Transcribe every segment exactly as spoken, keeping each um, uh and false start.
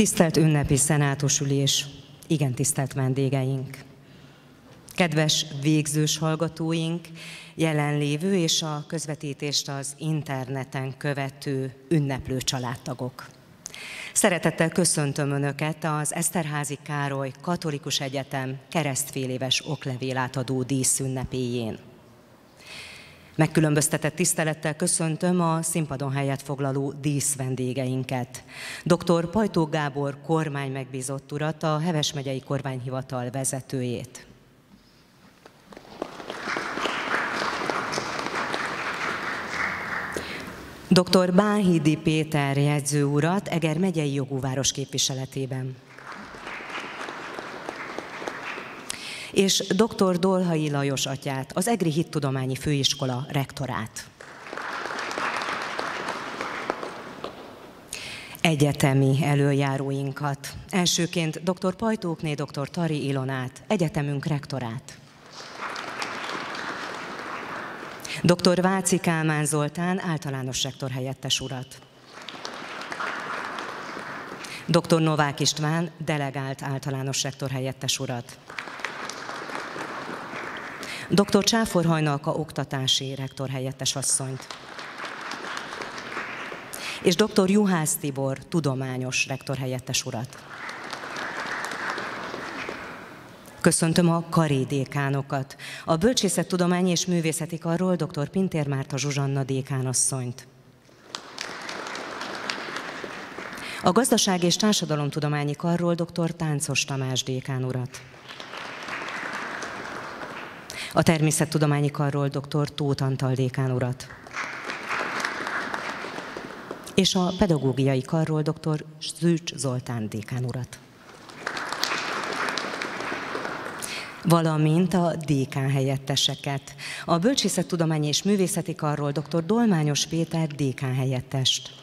Tisztelt ünnepi szenátusülés, igen tisztelt vendégeink, kedves végzős hallgatóink, jelenlévő és a közvetítést az interneten követő ünneplő családtagok. Szeretettel köszöntöm Önöket az Eszterházy Károly Katolikus Egyetem keresztféléves oklevél-átadó díszünnepéjén. Megkülönböztetett tisztelettel köszöntöm a színpadon helyet foglaló díszvendégeinket. doktor Pajtók Gábor kormány megbízott urat, a Heves megyei kormányhivatal vezetőjét. doktor Bánhidi Péter jegyző urat Eger megyei jogúváros képviseletében. És doktor Dolhai Lajos atyát, az Egri Hittudományi Főiskola rektorát. Egyetemi elöljáróinkat. Elsőként doktor Pajtókné doktor Tari Ilonát, egyetemünk rektorát. doktor Váci Kálmán Zoltán általános rektor helyettes urat. doktor Novák István delegált általános rektor helyettes urat. doktor Csáfor Hajnalka oktatási rektor helyettes asszonyt. És doktor Juhász Tibor tudományos rektor helyettes urat. Köszöntöm a karédékánokat, a Bölcsészettudományi és Művészeti Karról doktor Pintér Márta Zsuzsanna dékánasszonyt. A Gazdaság- és Társadalomtudományi Karról doktor Táncos Tamás dékán urat. A Természettudományi Karról doktor Tóth Antal dékán urat. És a Pedagógiai Karról doktor Szűcs Zoltán dékán urat. Valamint a dékán helyetteseket. A Bölcsészettudományi és Művészeti Karról doktor Dolmányos Péter dékán helyettest.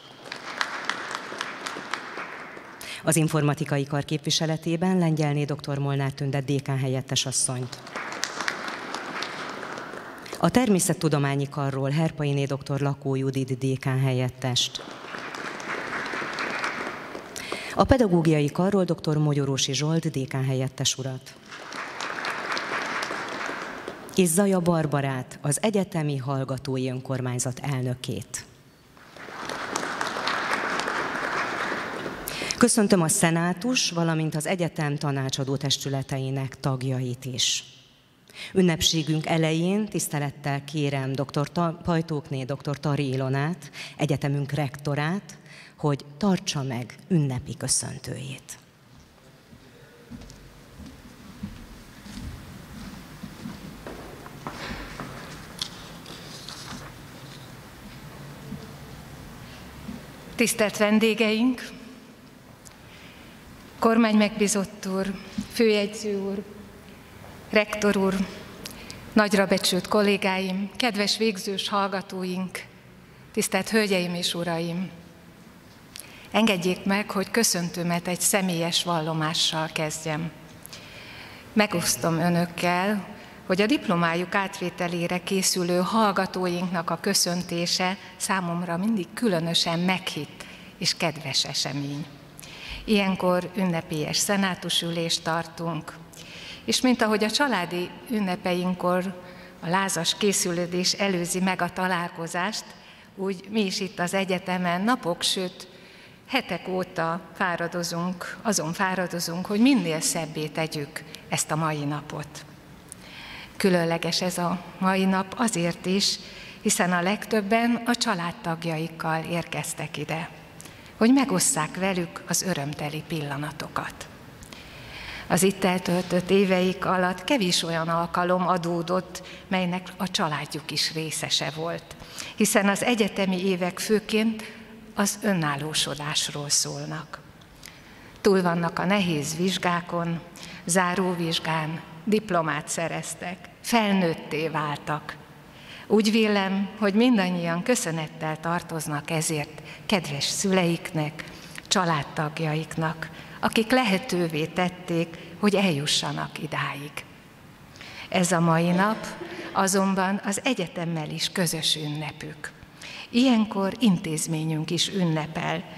Az Informatikai Kar képviseletében Lengyelné doktor Molnár Tünde dékán helyettes asszonyt. A Természettudományi Karról Herpainé doktor Lakó Judit dékán helyettest. A Pedagógiai Karról doktor Mogyorósi Zsolt dékán helyettes urat. És Zaja Barbarát, az Egyetemi Hallgatói Önkormányzat elnökét. Köszöntöm a szenátus, valamint az egyetem tanácsadó testületeinek tagjait is. Ünnepségünk elején tisztelettel kérem doktor Pajtókné doktor Tari Ilonát, egyetemünk rektorát, hogy tartsa meg ünnepi köszöntőjét. Tisztelt vendégeink, kormány megbízott úr, főjegyző úr, rektor úr, nagyra becsült kollégáim, kedves végzős hallgatóink, tisztelt hölgyeim és uraim! Engedjék meg, hogy köszöntőmet egy személyes vallomással kezdjem. Megosztom önökkel, hogy a diplomájuk átvételére készülő hallgatóinknak a köszöntése számomra mindig különösen meghitt és kedves esemény. Ilyenkor ünnepélyes szenátusülést tartunk, és mint ahogy a családi ünnepeinkkor a lázas készülődés előzi meg a találkozást, úgy mi is itt az egyetemen napok, sőt hetek óta fáradozunk, azon fáradozunk, hogy minél szebbé tegyük ezt a mai napot. Különleges ez a mai nap azért is, hiszen a legtöbben a családtagjaikkal érkeztek ide, hogy megosszák velük az örömteli pillanatokat. Az itt eltöltött éveik alatt kevés olyan alkalom adódott, melynek a családjuk is részese volt, hiszen az egyetemi évek főként az önállósodásról szólnak. Túl vannak a nehéz vizsgákon, záróvizsgán, diplomát szereztek, felnőtté váltak. Úgy vélem, hogy mindannyian köszönettel tartoznak ezért kedves szüleiknek, családtagjaiknak, akik lehetővé tették, hogy eljussanak idáig. Ez a mai nap azonban az egyetemmel is közös ünnepük. Ilyenkor intézményünk is ünnepel,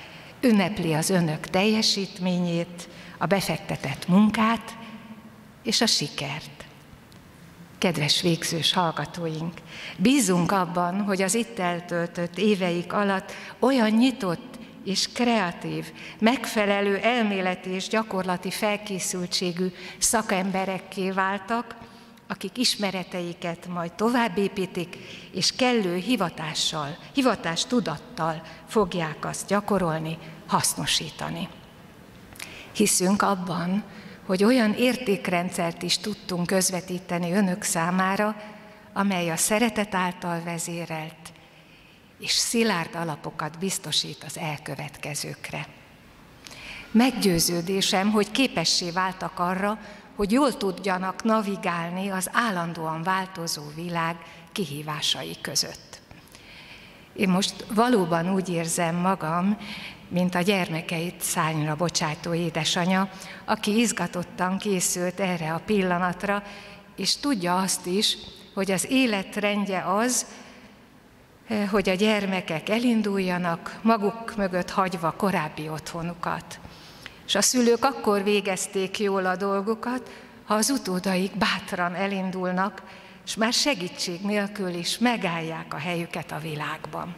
ünnepli az önök teljesítményét, a befektetett munkát és a sikert. Kedves végzős hallgatóink, bízunk abban, hogy az itt eltöltött éveik alatt olyan nyitott és kreatív, megfelelő elméleti és gyakorlati felkészültségű szakemberekké váltak, akik ismereteiket majd továbbépítik, és kellő hivatással, hivatástudattal fogják azt gyakorolni, hasznosítani. Hiszünk abban, hogy olyan értékrendszert is tudtunk közvetíteni önök számára, amely a szeretet által vezérelt, és szilárd alapokat biztosít az elkövetkezőkre. Meggyőződésem, hogy képessé váltak arra, hogy jól tudjanak navigálni az állandóan változó világ kihívásai között. Én most valóban úgy érzem magam, mint a gyermekeit szárnyra bocsájtó édesanya, aki izgatottan készült erre a pillanatra, és tudja azt is, hogy az életrendje az, hogy a gyermekek elinduljanak, maguk mögött hagyva korábbi otthonukat. És a szülők akkor végezték jól a dolgukat, ha az utódaik bátran elindulnak, és már segítség nélkül is megállják a helyüket a világban.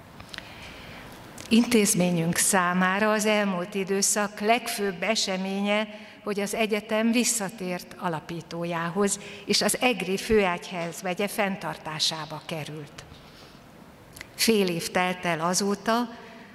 Intézményünk számára az elmúlt időszak legfőbb eseménye, hogy az egyetem visszatért alapítójához, és az egri főegyházmegye fenntartásába került. Fél év telt el azóta,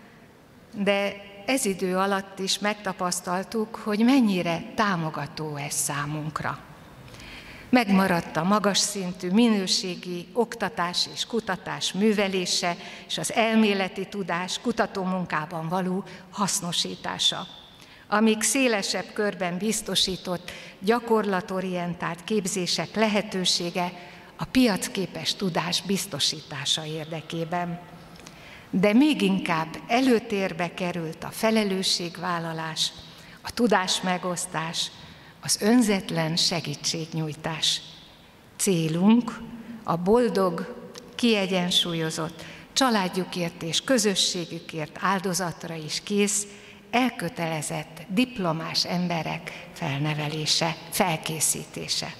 de ez idő alatt is megtapasztaltuk, hogy mennyire támogató ez számunkra. Megmaradt a magas szintű minőségi oktatás és kutatás művelése, és az elméleti tudás kutatómunkában való hasznosítása, amíg szélesebb körben biztosított gyakorlatorientált képzések lehetősége a piacképes tudás biztosítása érdekében. De még inkább előtérbe került a felelősségvállalás, a tudásmegosztás, az önzetlen segítségnyújtás. Célunk a boldog, kiegyensúlyozott, családjukért és közösségükért áldozatra is kész, elkötelezett diplomás emberek felnevelése, felkészítése.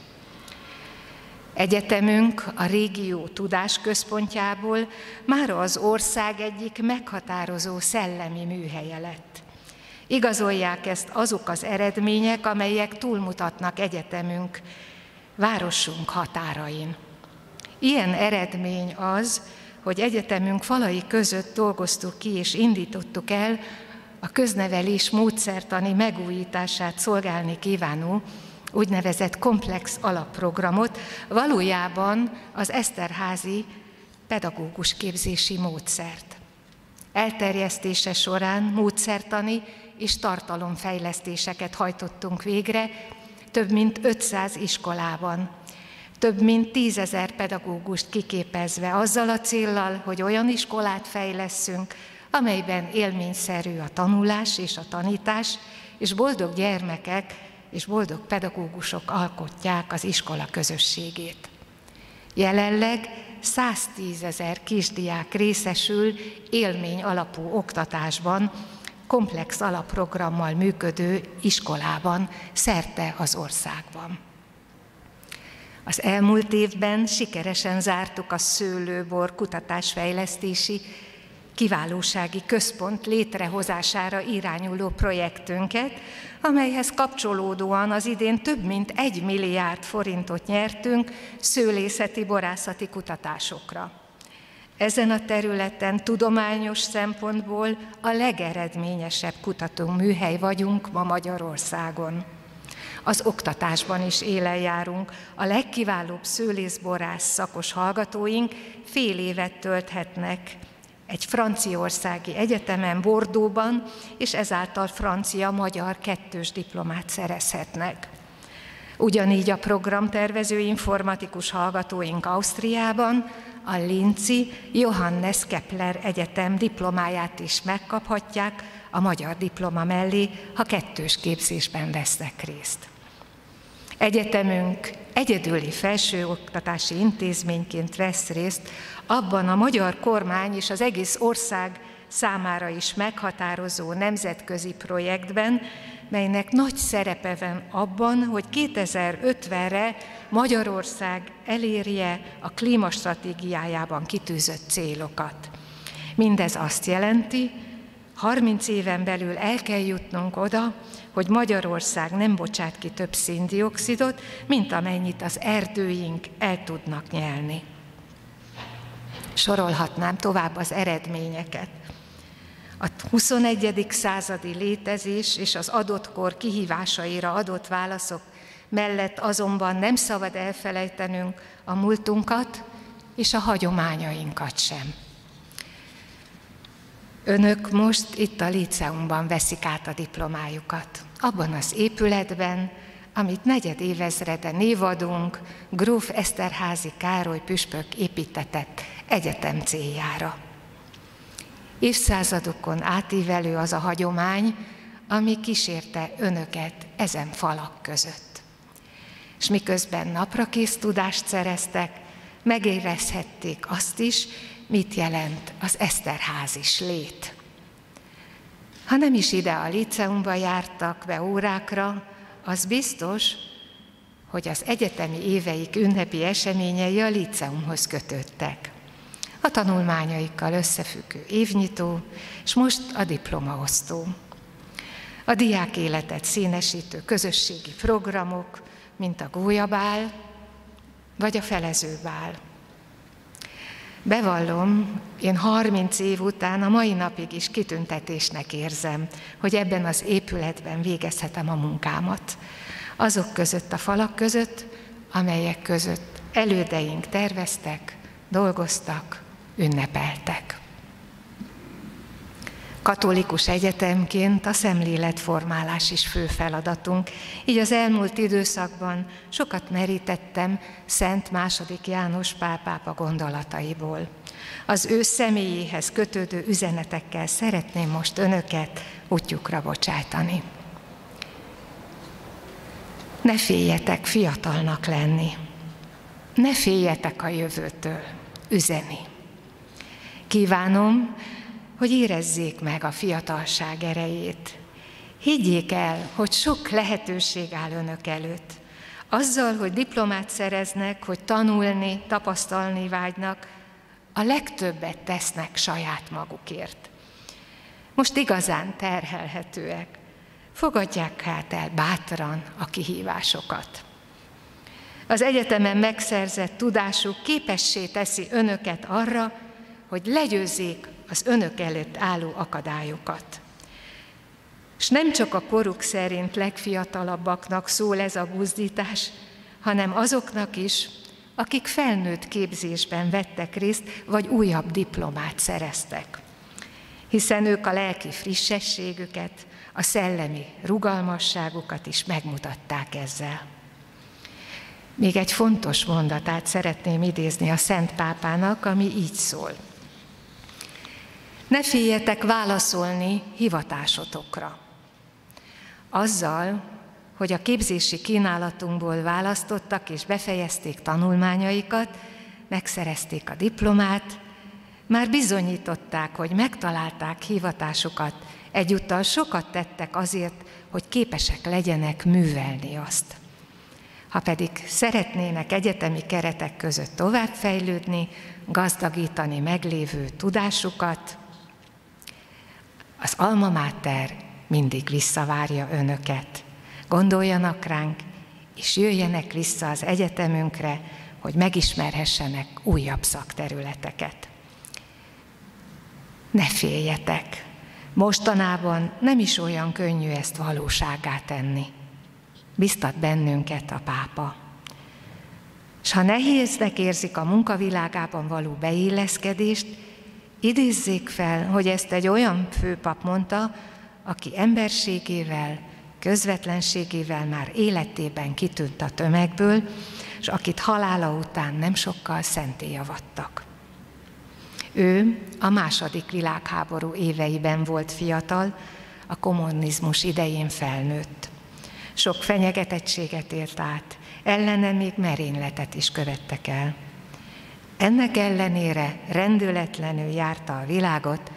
Egyetemünk a régió tudásközpontjából mára az ország egyik meghatározó szellemi műhelye lett. Igazolják ezt azok az eredmények, amelyek túlmutatnak egyetemünk, városunk határain. Ilyen eredmény az, hogy egyetemünk falai között dolgoztuk ki és indítottuk el a köznevelés módszertani megújítását szolgálni kívánó úgynevezett komplex alapprogramot, valójában az Eszterházy pedagógus képzési módszert. Elterjesztése során módszertani és tartalomfejlesztéseket hajtottunk végre több mint ötszáz iskolában, több mint tízezer pedagógust kiképezve azzal a céllal, hogy olyan iskolát fejlesszünk, amelyben élményszerű a tanulás és a tanítás, és boldog gyermekek és boldog pedagógusok alkotják az iskola közösségét. Jelenleg száztízezer kisdiák részesül élmény alapú oktatásban, komplex alapprogrammal működő iskolában, szerte az országban. Az elmúlt évben sikeresen zártuk a szőlőbor kutatásfejlesztési kiválósági központ létrehozására irányuló projektünket, amelyhez kapcsolódóan az idén több mint egy milliárd forintot nyertünk szőlészeti, borászati kutatásokra. Ezen a területen tudományos szempontból a legeredményesebb kutatóműhely vagyunk ma Magyarországon. Az oktatásban is élen járunk. A legkiválóbb szőlészborász szakos hallgatóink fél évet tölthetnek egy franciaországi egyetemen, Bordeauxban, és ezáltal francia-magyar kettős diplomát szerezhetnek. Ugyanígy a programtervező informatikus hallgatóink Ausztriában a linci Johannes Kepler Egyetem diplomáját is megkaphatják a magyar diploma mellé, ha kettős képzésben vesznek részt. Egyetemünk egyedüli felsőoktatási intézményként vesz részt abban a magyar kormány és az egész ország számára is meghatározó nemzetközi projektben, melynek nagy szerepe van abban, hogy kétezer-ötvenre Magyarország elérje a klímastratégiájában kitűzött célokat. Mindez azt jelenti, harminc éven belül el kell jutnunk oda, hogy Magyarország nem bocsát ki több széndioxidot, mint amennyit az erdőink el tudnak nyelni. Sorolhatnám tovább az eredményeket. A huszonegyedik századi létezés és az adott kor kihívásaira adott válaszok mellett azonban nem szabad elfelejtenünk a múltunkat és a hagyományainkat sem. Önök most itt a líceumban veszik át a diplomájukat. Abban az épületben, amit negyedévezrede névadónk, gróf Eszterházy Károly püspök építetett egyetem céljára. Évszázadokon átívelő az a hagyomány, ami kísérte önöket ezen falak között. És miközben naprakész tudást szereztek, megérezhették azt is, mit jelent az Eszterházis lét. Ha nem is ide a líceumba jártak be órákra, az biztos, hogy az egyetemi éveik ünnepi eseményei a líceumhoz kötődtek. A tanulmányaikkal összefüggő évnyitó, és most a diplomaosztó. A diák életet színesítő közösségi programok, mint a gólyabál, vagy a felezőbál. Bevallom, én harminc év után a mai napig is kitüntetésnek érzem, hogy ebben az épületben végezhetem a munkámat. Azok között a falak között, amelyek között elődeink terveztek, dolgoztak, ünnepeltek. Katolikus egyetemként a szemléletformálás is fő feladatunk, így az elmúlt időszakban sokat merítettem Szent második János Pál pápa gondolataiból. Az ő személyéhez kötődő üzenetekkel szeretném most önöket útjukra bocsájtani. Ne féljetek fiatalnak lenni, ne féljetek a jövőtől, üzeni. Kívánom, hogy érezzék meg a fiatalság erejét. Higgyék el, hogy sok lehetőség áll önök előtt. Azzal, hogy diplomát szereznek, hogy tanulni, tapasztalni vágynak, a legtöbbet tesznek saját magukért. Most igazán terhelhetőek. Fogadják hát el bátran a kihívásokat. Az egyetemen megszerzett tudásuk képessé teszi önöket arra, hogy legyőzzék az önök előtt álló akadályokat. És nem csak a koruk szerint legfiatalabbaknak szól ez a buzdítás, hanem azoknak is, akik felnőtt képzésben vettek részt, vagy újabb diplomát szereztek. Hiszen ők a lelki frissességüket, a szellemi rugalmasságukat is megmutatták ezzel. Még egy fontos mondatát szeretném idézni a Szent Pápának, ami így szól. Ne féljetek válaszolni hivatásotokra. Azzal, hogy a képzési kínálatunkból választottak és befejezték tanulmányaikat, megszerezték a diplomát, már bizonyították, hogy megtalálták hivatásukat, egyúttal sokat tettek azért, hogy képesek legyenek művelni azt. Ha pedig szeretnének egyetemi keretek között továbbfejlődni, gazdagítani meglévő tudásukat, az Alma Mater mindig visszavárja önöket. Gondoljanak ránk, és jöjjenek vissza az egyetemünkre, hogy megismerhessenek újabb szakterületeket. Ne féljetek! Mostanában nem is olyan könnyű ezt valósággá tenni. Biztat bennünket a pápa. S ha nehéznek érzik a munkavilágában való beilleszkedést, idézzék fel, hogy ezt egy olyan főpap mondta, aki emberségével, közvetlenségével már életében kitűnt a tömegből, és akit halála után nem sokkal szentté avattak. Ő a második világháború éveiben volt fiatal, a kommunizmus idején felnőtt. Sok fenyegetettséget élt át, ellene még merényletet is követtek el. Ennek ellenére rendületlenül járta a világot,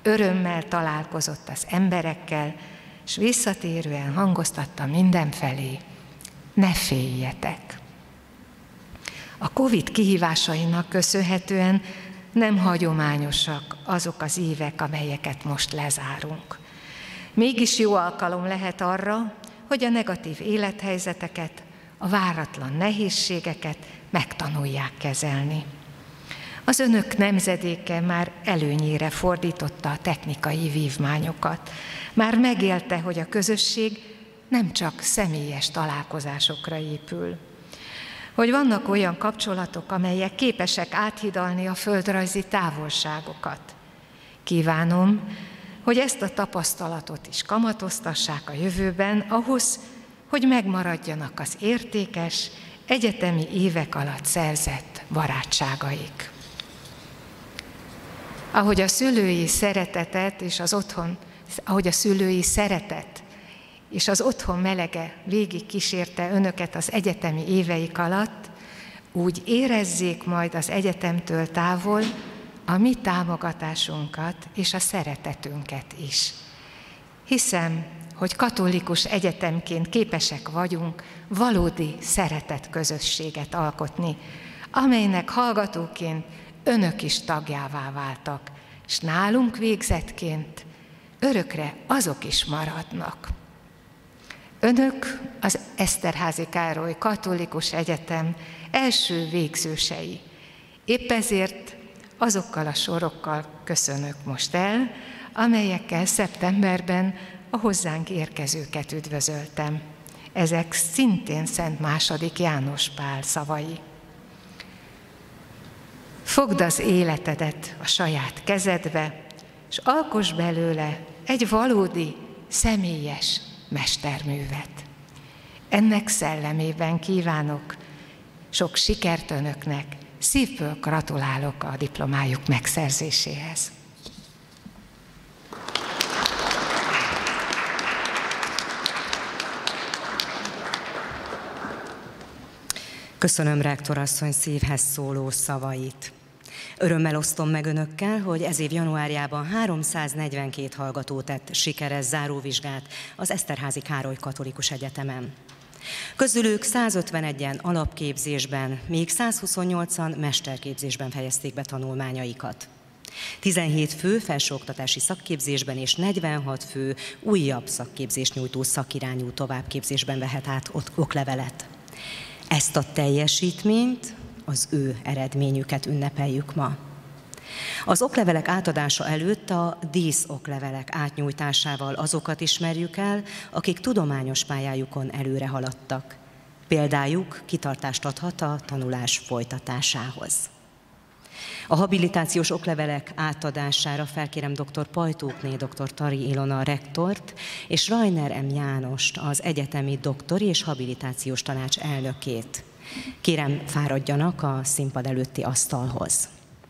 örömmel találkozott az emberekkel, és visszatérően hangoztatta mindenfelé: ne féljetek! A Covid kihívásainak köszönhetően nem hagyományosak azok az évek, amelyeket most lezárunk. Mégis jó alkalom lehet arra, hogy a negatív élethelyzeteket, a váratlan nehézségeket megtanulják kezelni. Az önök nemzedéke már előnyére fordította a technikai vívmányokat. Már megélte, hogy a közösség nem csak személyes találkozásokra épül. Hogy vannak olyan kapcsolatok, amelyek képesek áthidalni a földrajzi távolságokat. Kívánom, hogy ezt a tapasztalatot is kamatoztassák a jövőben ahhoz, hogy megmaradjanak az értékes, egyetemi évek alatt szerzett barátságaik. Ahogy a szülői szeretetet és az otthon, ahogy a szülői szeretet és az otthon melege végig kísérte önöket az egyetemi éveik alatt, úgy érezzék majd az egyetemtől távol a mi támogatásunkat és a szeretetünket is. Hiszem, hogy katolikus egyetemként képesek vagyunk valódi szeretetközösséget alkotni, amelynek hallgatóként önök is tagjává váltak, és nálunk végzettként örökre azok is maradnak. Önök az Eszterházy Károly Katolikus Egyetem első végzősei. Épp ezért azokkal a sorokkal köszönök most el, amelyekkel szeptemberben a hozzánk érkezőket üdvözöltem. Ezek szintén Szent második János Pál szavai. Fogd az életedet a saját kezedbe, és alkoss belőle egy valódi, személyes mesterművet. Ennek szellemében kívánok sok sikert önöknek, szívből gratulálok a diplomájuk megszerzéséhez. Köszönöm rektorasszony szívhez szóló szavait. Örömmel osztom meg önökkel, hogy ez év januárjában háromszáznegyvenkét hallgató tett sikeres záróvizsgát az Eszterházy Károly Katolikus Egyetemen. Közülük százötvenegyen alapképzésben, még százhuszonnyolcan mesterképzésben fejezték be tanulmányaikat. tizenhét fő felsőoktatási szakképzésben és negyvenhat fő újabb szakképzést nyújtó szakirányú továbbképzésben vehet át oklevelet. Ezt a teljesítményt, az ő eredményüket ünnepeljük ma. Az oklevelek átadása előtt a díszoklevelek átnyújtásával azokat ismerjük el, akik tudományos pályájukon előre haladtak. Példájuk kitartást adhat a tanulás folytatásához. A habilitációs oklevelek átadására felkérem dr. Pajtókné, dr. Tari Ilona rektort és Rajner M. Jánost, az egyetemi doktori és habilitációs tanács elnökét. Kérem, fáradjanak a színpad előtti asztalhoz.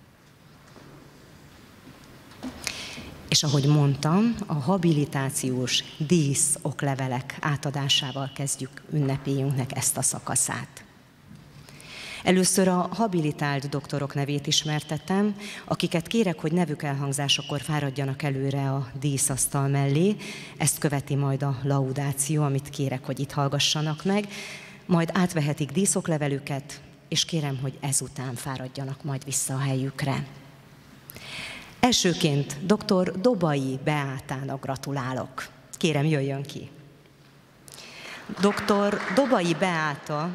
És ahogy mondtam, a habilitációs díszoklevelek átadásával kezdjük ünnepélyünknek ezt a szakaszát. Először a habilitált doktorok nevét ismertetem, akiket kérek, hogy nevük elhangzásakor fáradjanak előre a díszasztal mellé. Ezt követi majd a laudáció, amit kérek, hogy itt hallgassanak meg. Majd átvehetik díszoklevelüket, és kérem, hogy ezután fáradjanak majd vissza a helyükre. Elsőként dr. Dobai Beátának gratulálok. Kérem, jöjjön ki. dr. Dobai Beáta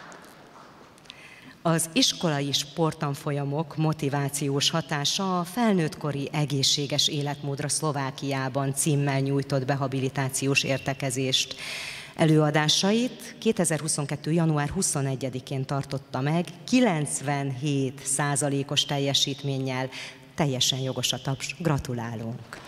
az iskolai sporttanfolyamok motivációs hatása a felnőttkori egészséges életmódra Szlovákiában címmel nyújtott be habilitációs értekezést. Előadásait kétezer-huszonkettő. január huszonegyedikén tartotta meg, kilencvenhét százalékos teljesítménnyel. Teljesen jogos a taps. Gratulálunk!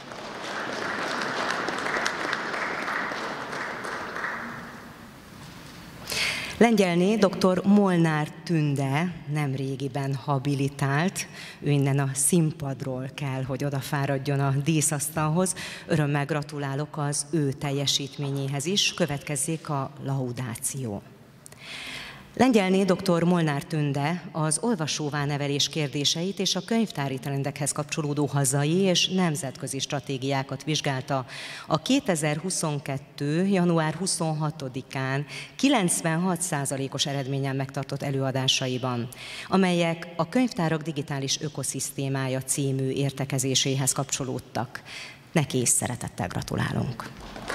Lengyelné dr. Molnár Tünde nemrégiben habilitált, ő innen a színpadról kell, hogy odafáradjon a díszasztalhoz. Örömmel gratulálok az ő teljesítményéhez is, következzék a laudáció. Lengyelné dr. Molnár Tünde az olvasóvá nevelés kérdéseit és a könyvtári trendekhez kapcsolódó hazai és nemzetközi stratégiákat vizsgálta a kétezer-huszonkettő. január huszonhatodikán kilencvenhat százalékos eredményen megtartott előadásaiban, amelyek a Könyvtárak digitális ökoszisztémája című értekezéséhez kapcsolódtak. Neki is szeretettel gratulálunk.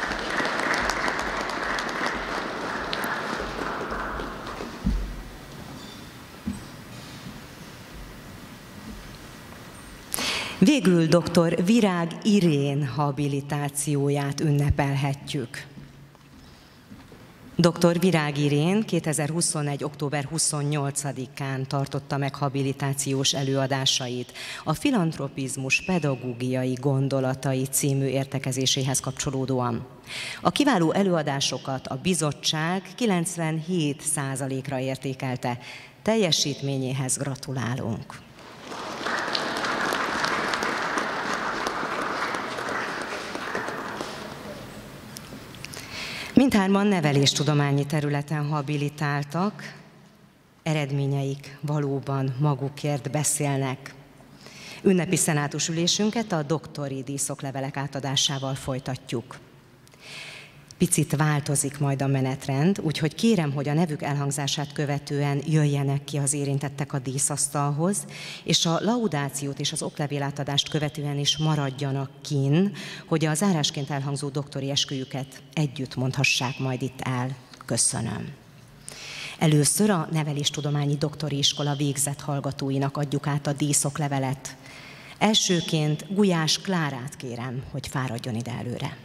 Végül dr. Virág Irén habilitációját ünnepelhetjük. dr. Virág Irén kétezer-huszonegy. október huszonnyolcadikán tartotta meg habilitációs előadásait a filantropizmus pedagógiai gondolatai című értekezéséhez kapcsolódóan. A kiváló előadásokat a bizottság kilencvenhét százalékra értékelte. Teljesítményéhez gratulálunk. Mindhárman neveléstudományi területen habilitáltak, eredményeik valóban magukért beszélnek. Ünnepi szenátusülésünket a doktori díszoklevelek átadásával folytatjuk. Picit változik majd a menetrend, úgyhogy kérem, hogy a nevük elhangzását követően jöjjenek ki az érintettek a díszasztalhoz, és a laudációt és az oklevélátadást követően is maradjanak kin, hogy a zárásként elhangzó doktori esküjüket együtt mondhassák majd itt el. Köszönöm. Először a neveléstudományi doktori iskola végzett hallgatóinak adjuk át a díszoklevelet. Elsőként Gulyás Klárát kérem, hogy fáradjon ide előre.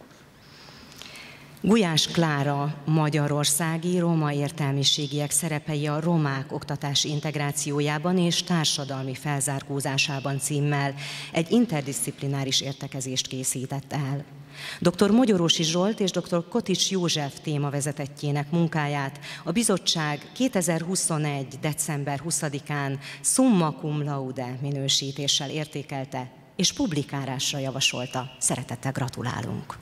Gulyás Klára magyarországi roma értelmiségiek szerepei a romák oktatási integrációjában és társadalmi felzárkózásában címmel egy interdisziplináris értekezést készített el. dr. Mogyorósi Zsolt és dr. Kotics József témavezetettjének munkáját a bizottság kétezer-huszonegy. december huszadikán summa cum laude minősítéssel értékelte és publikálásra javasolta. Szeretettel gratulálunk!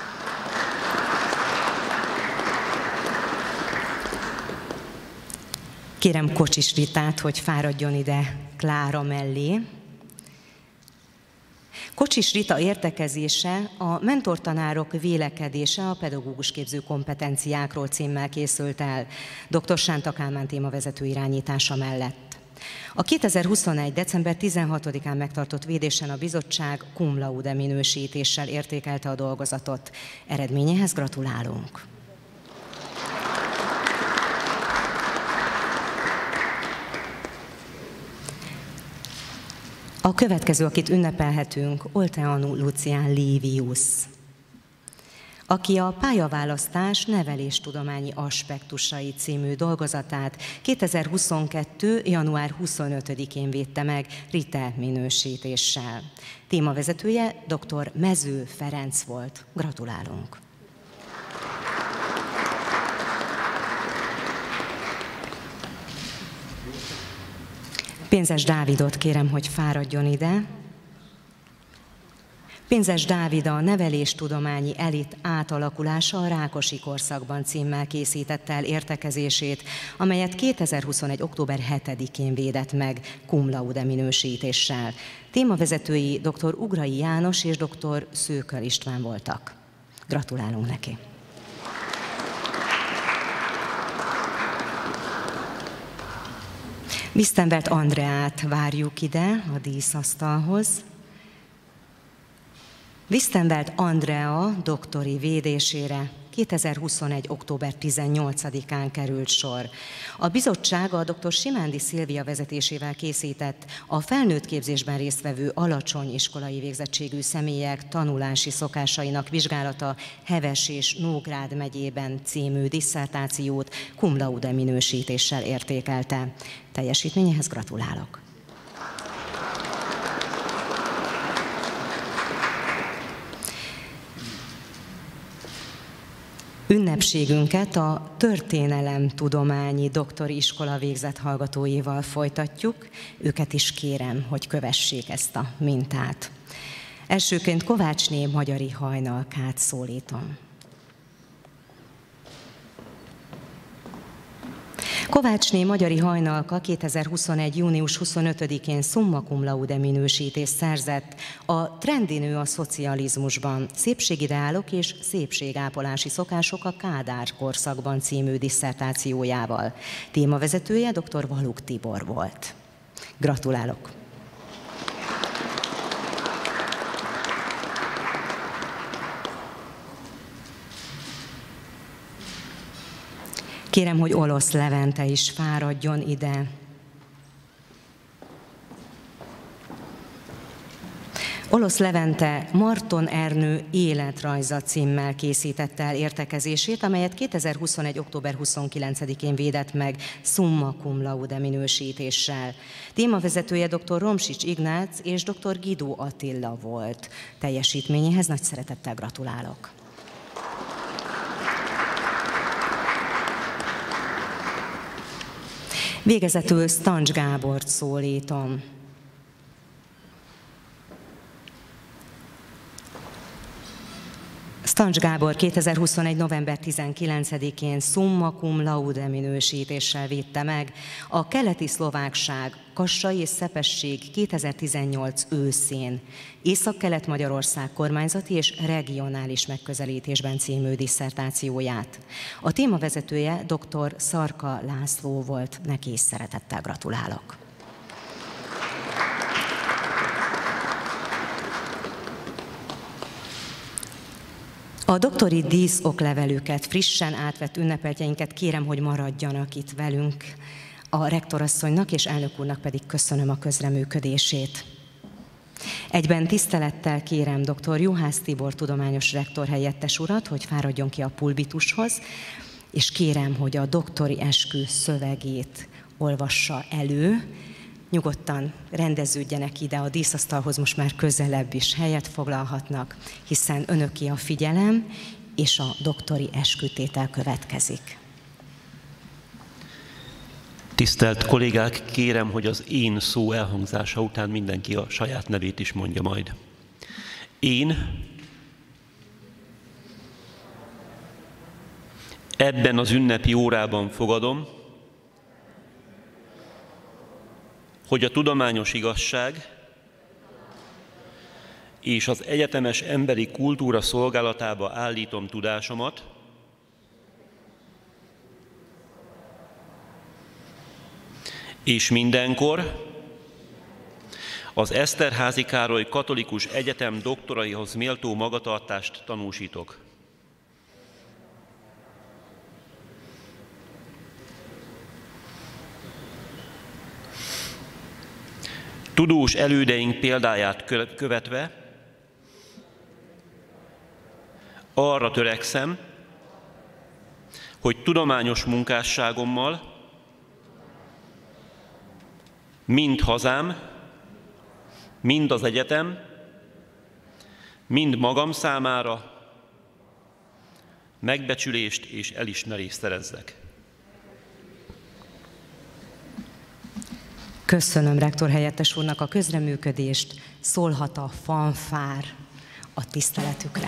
Kérem Kocsis Ritát, hogy fáradjon ide Klára mellé. Kocsis Rita értekezése a mentortanárok vélekedése a pedagógus képző kompetenciákról címmel készült el dr. Sánta Kálmán témavezető irányítása mellett. A kétezer-huszonegy. december tizenhatodikán megtartott védésen a bizottság cum laude minősítéssel értékelte a dolgozatot. Eredményéhez gratulálunk! A következő, akit ünnepelhetünk, Olteanu Lucián Livius, aki a Pályaválasztás neveléstudományi aspektusai című dolgozatát kétezer-huszonkettő. január huszonötödikén védte meg Rite minősítéssel. Témavezetője dr. Mező Ferenc volt. Gratulálunk! Pénzes Dávidot kérem, hogy fáradjon ide. Pénzes Dávid a neveléstudományi elit átalakulása a Rákosi korszakban címmel készítette el értekezését, amelyet kétezer-huszonegy. október hetedikén védett meg cum laude minősítéssel. Témavezetői dr. Ugrai János és dr. Szőköl István voltak. Gratulálunk neki! Wistenbelt Andreát várjuk ide a díszasztalhoz. Wistenbelt Andrea doktori védésére kétezer-huszonegy. október tizennyolcadikán került sor. A bizottság a dr. Simándi Szilvia vezetésével készített a felnőtt képzésben résztvevő alacsony iskolai végzettségű személyek tanulási szokásainak vizsgálata Heves és Nógrád megyében című disszertációt cum laude minősítéssel értékelte. Teljesítményéhez gratulálok! Ünnepségünket a történelemtudományi doktori iskola végzett hallgatóival folytatjuk. Őket is kérem, hogy kövessék ezt a mintát. Elsőként Kovácsné Magyari Hajnalkát szólítom. Kovácsné Magyari Hajnalka kétezer-huszonegy. június huszonötödikén summa cum laude minősítést szerzett a Trendi nő a szocializmusban, szépségideálok és szépségápolási szokások a Kádár korszakban című disszertációjával. Témavezetője dr. Valuk Tibor volt. Gratulálok! Kérem, hogy Olosz Levente is fáradjon ide. Olosz Levente Marton Ernő életrajza címmel készítette el értekezését, amelyet kétezer-huszonegy. október huszonkilencedikén védett meg summa cum laude minősítéssel. Témavezetője dr. Romsics Ignác és dr. Guidó Attila volt. Teljesítményéhez nagy szeretettel gratulálok. Végezetül Stancs Gábort szólítom. Stancs Gábor kétezer-huszonegy. november tizenkilencedikén summa cum laude minősítéssel védte meg a keleti szlovákság, kassai és szepesség kétezer-tizennyolc őszén Észak-Kelet-Magyarország kormányzati és regionális megközelítésben című disszertációját. A témavezetője dr. Szarka László volt, neki is szeretettel gratulálok. A doktori díszoklevelüket, frissen átvett ünnepeltjeinket kérem, hogy maradjanak itt velünk. A rektorasszonynak és elnök úrnak pedig köszönöm a közreműködését. Egyben tisztelettel kérem dr. Juhász Tibor tudományos rektor helyettes urat, hogy fáradjon ki a pulpitushoz, és kérem, hogy a doktori eskü szövegét olvassa elő. Nyugodtan rendeződjenek ide a díszasztalhoz, most már közelebb is helyet foglalhatnak, hiszen önöké a figyelem, és a doktori eskütétel következik. Tisztelt kollégák, kérem, hogy az én szó elhangzása után mindenki a saját nevét is mondja majd. Én ebben az ünnepi órában fogadom, hogy a tudományos igazság és az egyetemes emberi kultúra szolgálatába állítom tudásomat, és mindenkor az Eszterházy Károly Katolikus Egyetem doktoraihoz méltó magatartást tanúsítok. Tudós elődeink példáját követve arra törekszem, hogy tudományos munkásságommal mind hazám, mind az egyetem, mind magam számára megbecsülést és elismerést szerezzek. Köszönöm rektor helyettes úrnak a közreműködést, szólhat a fanfár a tiszteletükre.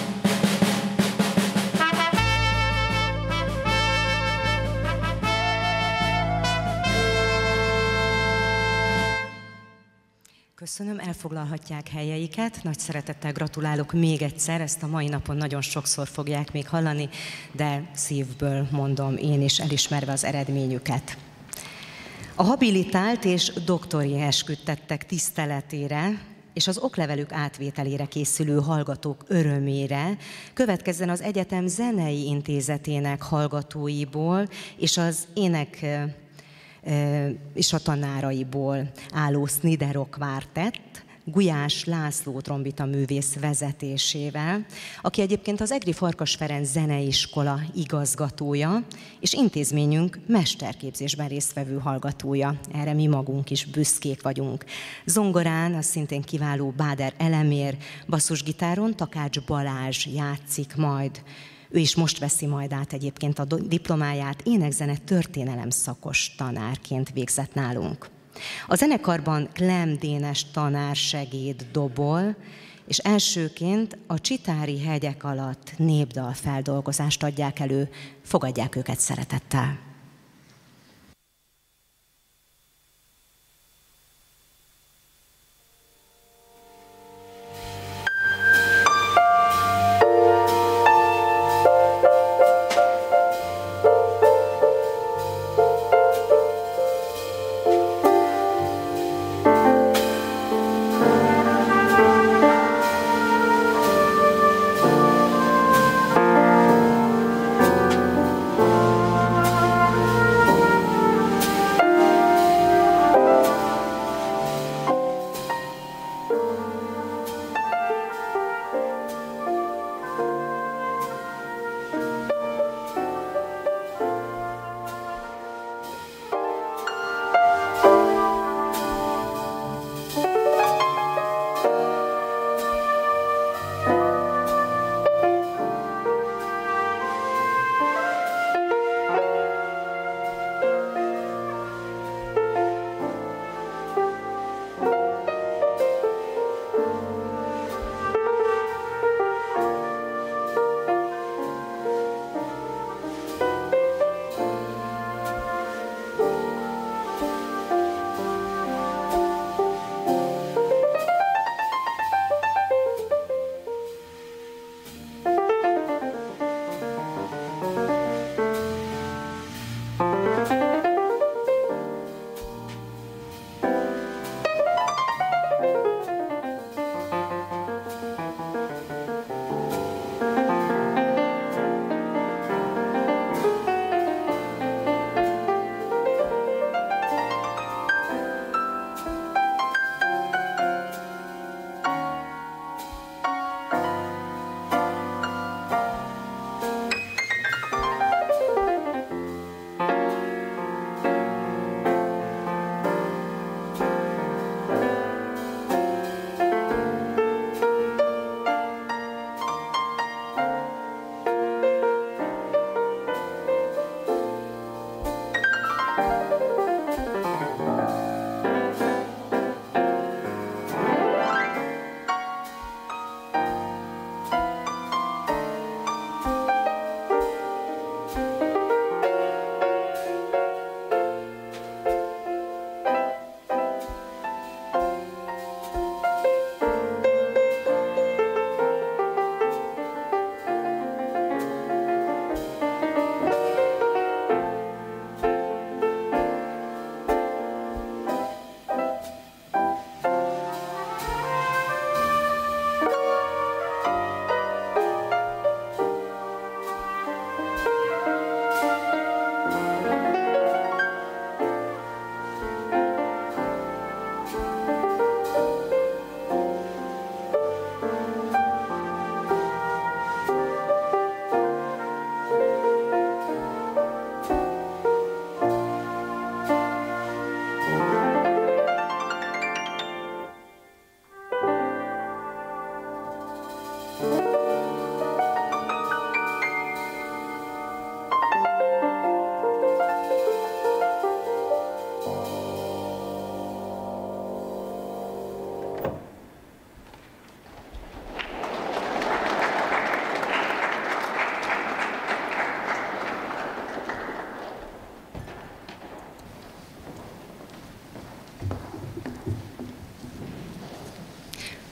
Köszönöm, elfoglalhatják helyeiket. Nagy szeretettel gratulálok még egyszer, ezt a mai napon nagyon sokszor fogják még hallani, de szívből mondom én is, elismerve az eredményüket. A habilitált és doktori esküt tettek tiszteletére és az oklevelük átvételére készülő hallgatók örömére következzen az egyetem zenei intézetének hallgatóiból és az ének és a tanáraiból álló Sniderok Quartett, Gulyás László trombita művész vezetésével, aki egyébként az Egri Farkas Ferenc Zeneiskola igazgatója, és intézményünk mesterképzésben résztvevő hallgatója. Erre mi magunk is büszkék vagyunk. Zongorán az szintén kiváló Báder Elemér, basszusgitáron Takács Balázs játszik majd. Ő is most veszi majd át egyébként a diplomáját, énekzene történelem szakos tanárként végzett nálunk. A zenekarban Klem Dénes tanár segéd dobol, és elsőként a Csitári hegyek alatt népdal feldolgozást adják elő, fogadják őket szeretettel.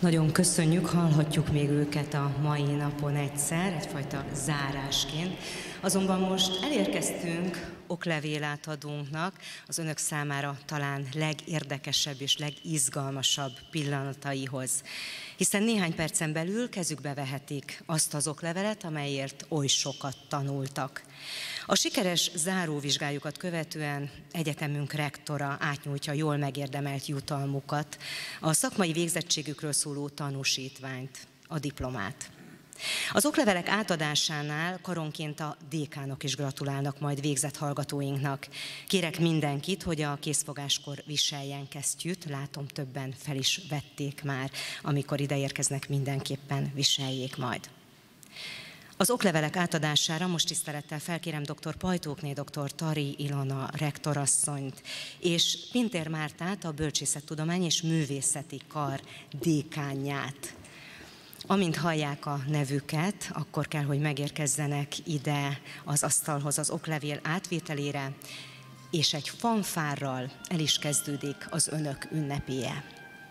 Nagyon köszönjük, hallhatjuk még őket a mai napon egyszer, egyfajta zárásként. Azonban most elérkeztünk oklevélátadónknak az önök számára talán legérdekesebb és legizgalmasabb pillanataihoz. Hiszen néhány percen belül kezükbe vehetik azt az oklevelet, amelyért oly sokat tanultak. A sikeres záróvizsgájukat követően egyetemünk rektora átnyújtja jól megérdemelt jutalmukat, a szakmai végzettségükről szóló tanúsítványt, a diplomát. Az oklevelek átadásánál karonként a dékánok is gratulálnak majd végzett hallgatóinknak. Kérek mindenkit, hogy a készfogáskor viseljen kesztyűt, látom többen fel is vették már, amikor ide érkeznek, mindenképpen viseljék majd. Az oklevelek átadására most tisztelettel felkérem dr. Pajtókné dr. Tari Ilona rektorasszonyt és Pintér Mártát, a Bölcsészettudomány és Művészeti Kar dékánját. Amint hallják a nevüket, akkor kell, hogy megérkezzenek ide az asztalhoz az oklevél átvételére, és egy fanfárral el is kezdődik az önök ünnepéje.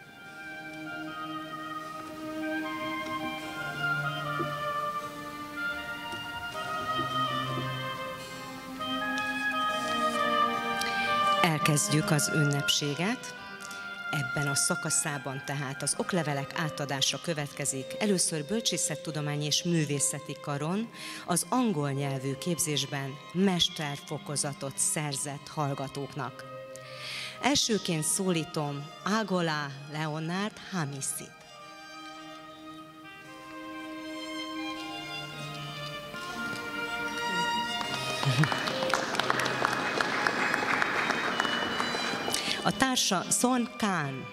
Elkezdjük az ünnepséget. Ebben a szakaszában tehát az oklevelek átadása következik. Először Bölcsészettudományi és Művészeti Karon az angol nyelvű képzésben mesterfokozatot szerzett hallgatóknak. Elsőként szólítom Ágola Leonard Hamisit. A társa Son Khan.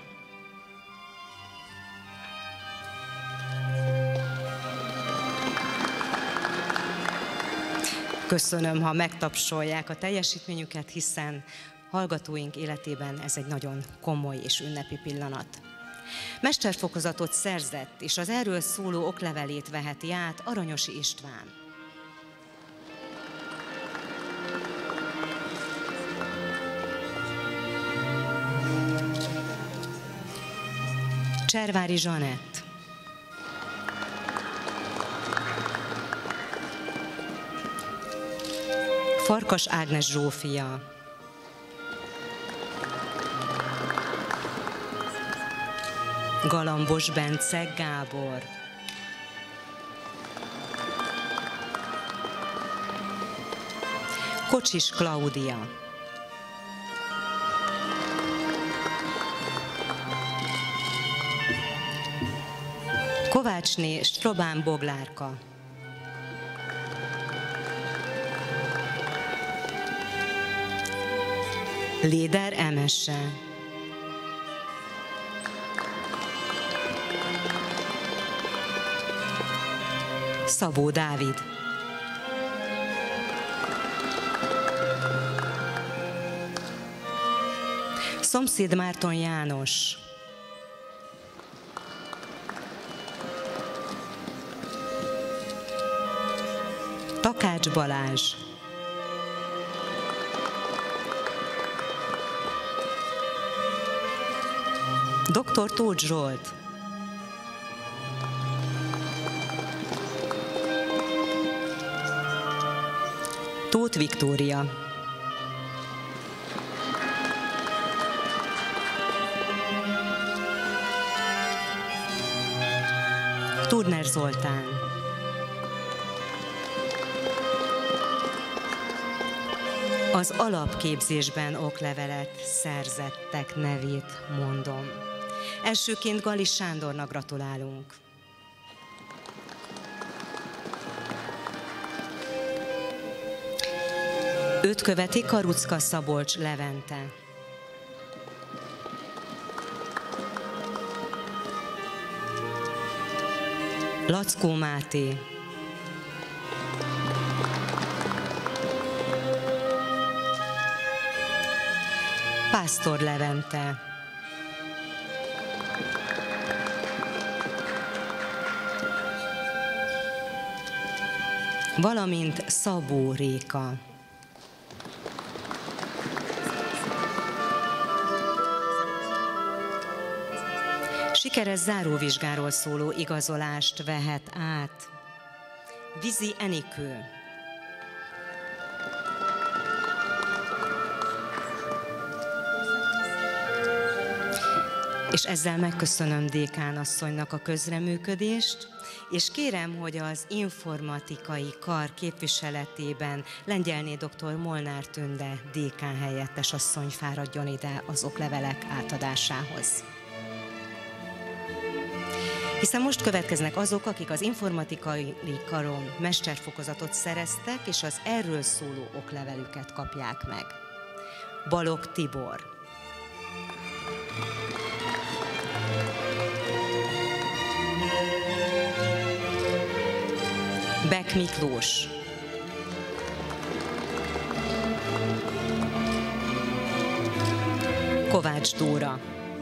Köszönöm, ha megtapsolják a teljesítményüket, hiszen hallgatóink életében ez egy nagyon komoly és ünnepi pillanat. Mesterfokozatot szerzett, és az erről szóló oklevelét veheti át Aranyosi István. Cservári Zsanett. Farkas Ágnes Zsófia. Galambos Bence Gábor. Kocsis Klaudia. Kovácsné Strobán Boglárka. Léder Emese. Szabó Dávid. Szomszéd Márton János. Takács Balázs. doktor Tóth Zsolt. Tóth Viktória. Turner Zoltán. Az alapképzésben oklevelet szerzettek nevét mondom. Elsőként Gallis Sándornak gratulálunk. Őt követi Karucka Szabolcs Levente. Lackó Máté. Pásztor Levente. Valamint Szabó Réka. Sikeres záróvizsgáról szóló igazolást vehet át Vizi Enikő. És ezzel megköszönöm dékán asszonynak a közreműködést, és kérem, hogy az informatikai kar képviseletében Lengyelné dr. Molnár Tünde dékán helyettes asszony fáradjon ide az oklevelek átadásához. Hiszen most következnek azok, akik az informatikai karon mesterfokozatot szereztek, és az erről szóló oklevelüket kapják meg. Balogh Tibor. Beck Miklós. Kovács Dóra.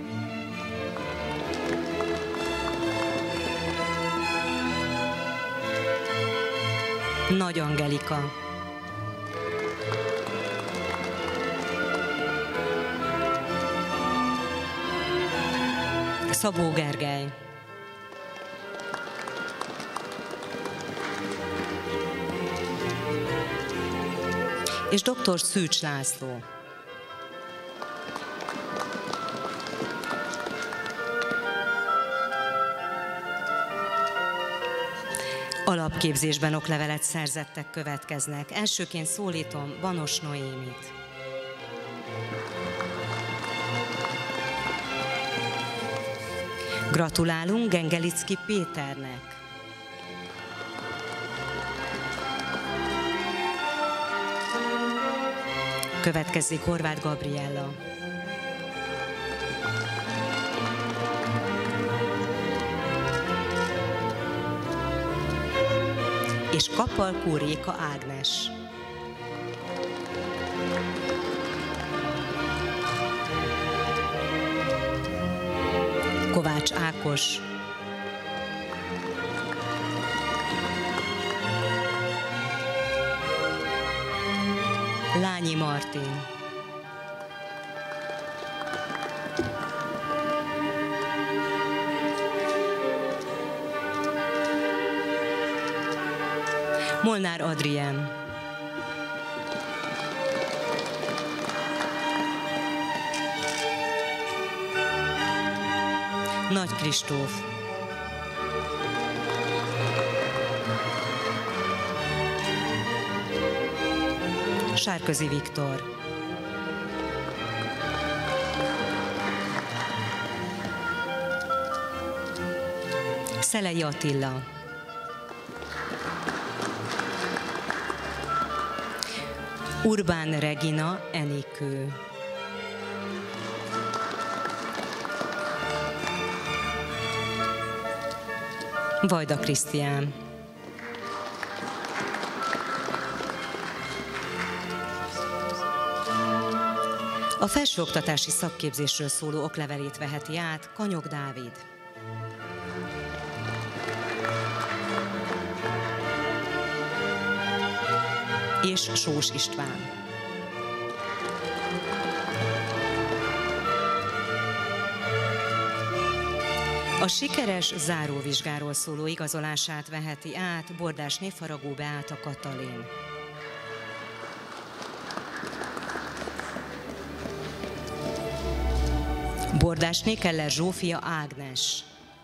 Nagy Angelika. Szabó Gergely. És dr. Szűcs László. Alapképzésben oklevelet szerzettek következnek. Elsőként szólítom Banos Noémit. Gratulálunk Gengelicki Péternek. Következik Horváth Gabriella. És Kapalkó Réka Ágnes. Kovács Ákos. Lányi Martin. Molnár Adrien. Nagy Kristóf. Sárközi Viktor. Szelei Attila. Urbán Regina Enikő. Vajda Krisztián. A felsőoktatási szakképzésről szóló oklevelét veheti át Kanyog Dávid. És Sós István. A sikeres záróvizsgáról szóló igazolását veheti át Bordásné Faragó Beáta Katalin. Bordásné Keller Zsófia Ágnes.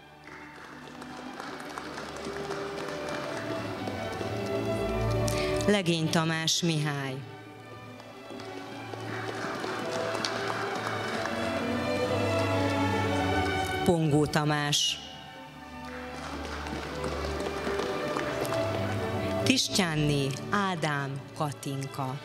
Legény Tamás Mihály. Pongó Tamás. Tistyánné Ádám Katinka.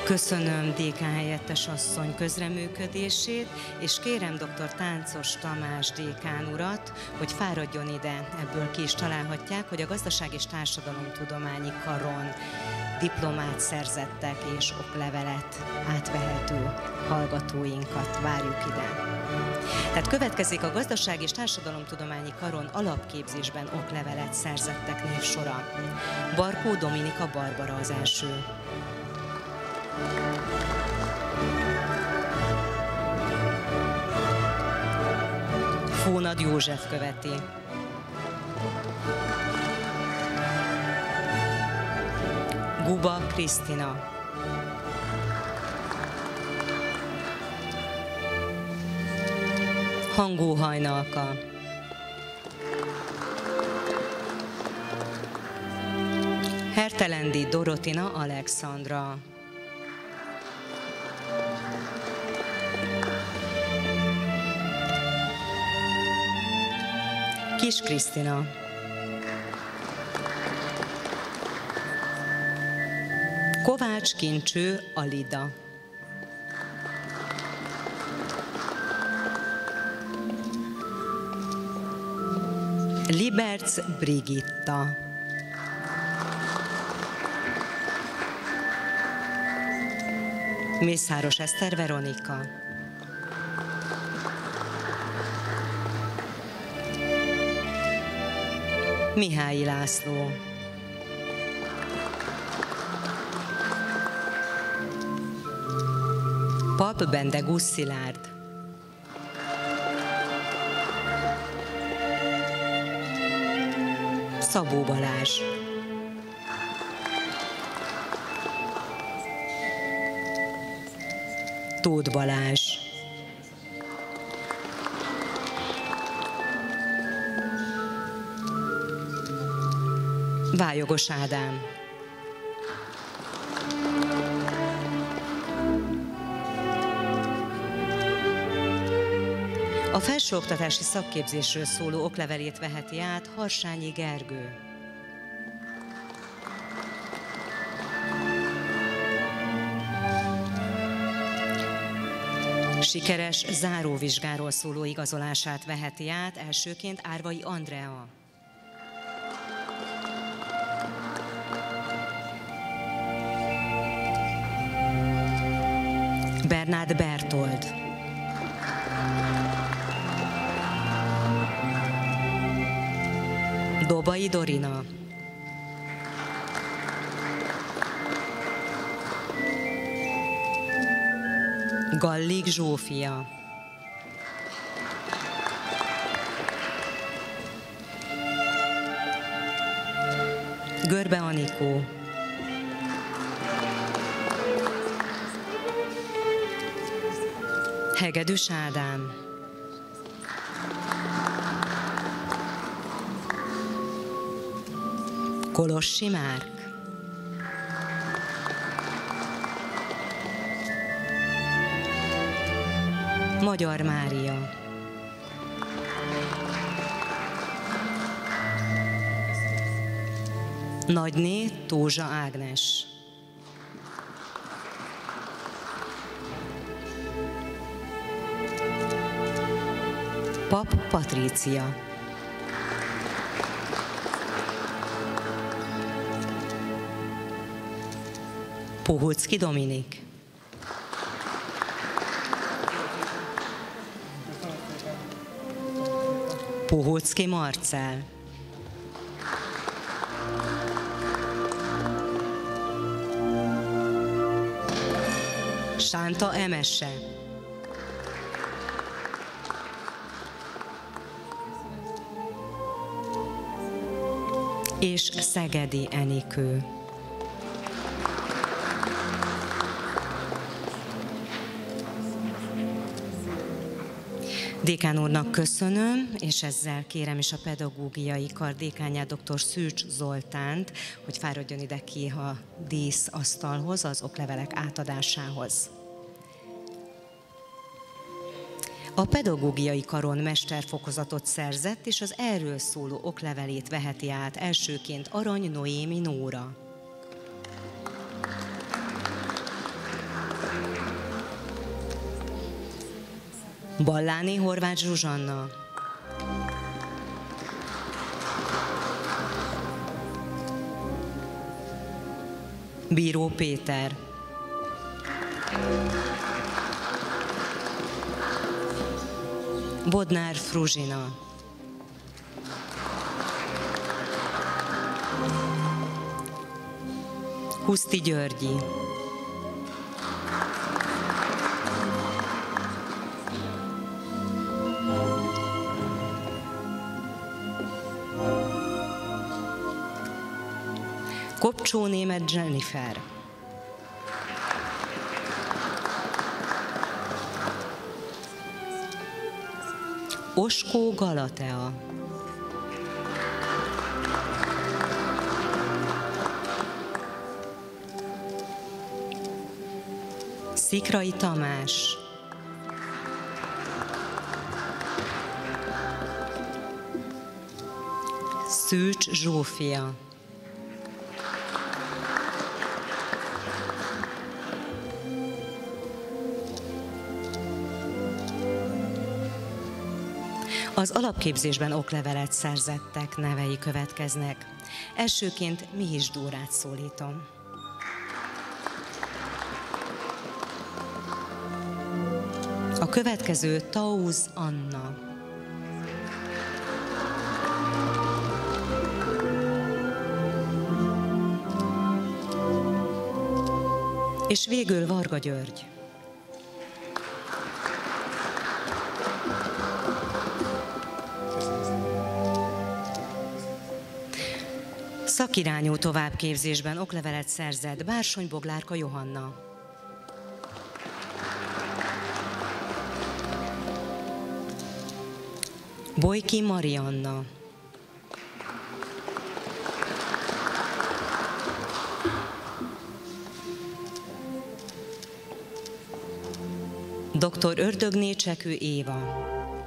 Köszönöm dékán helyettes asszony közreműködését, és kérem dr. Táncos Tamás dékán urat, hogy fáradjon ide, ebből ki is találhatják, hogy a Gazdaság- és Társadalomtudományi Karon diplomát szerzettek és oklevelet átvehető hallgatóinkat várjuk ide. Tehát következik a Gazdaság- és Társadalomtudományi Karon alapképzésben oklevelet szerzettek névsora. Barkó Dominika Barbara az első. Fónad József követi. Guba Krisztina. Hangó Hajnalka. Hertelendi Dorotina Alexandra. Kis Krisztina. Kovács Kincső Alida. Liberc Brigitta. Mészáros Eszter Veronika. Mihályi László. Pap Bendegúz Szilárd. Szabó Balázs. Tóth Balázs. Vályogos Ádám. A felsőoktatási szakképzésről szóló oklevelét veheti át Harsányi Gergő. Sikeres záróvizsgáról szóló igazolását veheti át elsőként Árvai Andrea. Bernát Bertold. Dobai Dorina. Gallik Zsófia. Görbe Anikó. Hegedűs Ádám. Kolossi Márk. Magyar Mária. Nagyné Tózsa Ágnes. Pap Patrícia. Puhulcki Dominik. Puhulcki Marcell. Sánta Emese. És Szegedi Enikő. Dékán úrnak köszönöm, és ezzel kérem is a pedagógiai kar dékánját, dr. Szűcs Zoltánt, hogy fáradjon ide ki a díszasztalhoz, az oklevelek átadásához. A pedagógiai karon mesterfokozatot szerzett, és az erről szóló oklevelét veheti át elsőként Arany Noémi Nóra. Balláné Horváth Zsuzsanna, Bíró Péter, Bodnár Fruzsina, Huszti Györgyi, Kopcsó Németh Jennifer, Oskó Galatea, Szikrai Tamás, Szűcs Zsófia, az alapképzésben oklevelet szerzettek nevei következnek. Elsőként Mihiss Dórát szólítom. A következő Tauz Anna. És végül Varga György. Szakirányú továbbképzésben oklevelet szerzett Bársony Boglárka Johanna. Bojki Marianna. doktor Ördögné Csekő Éva.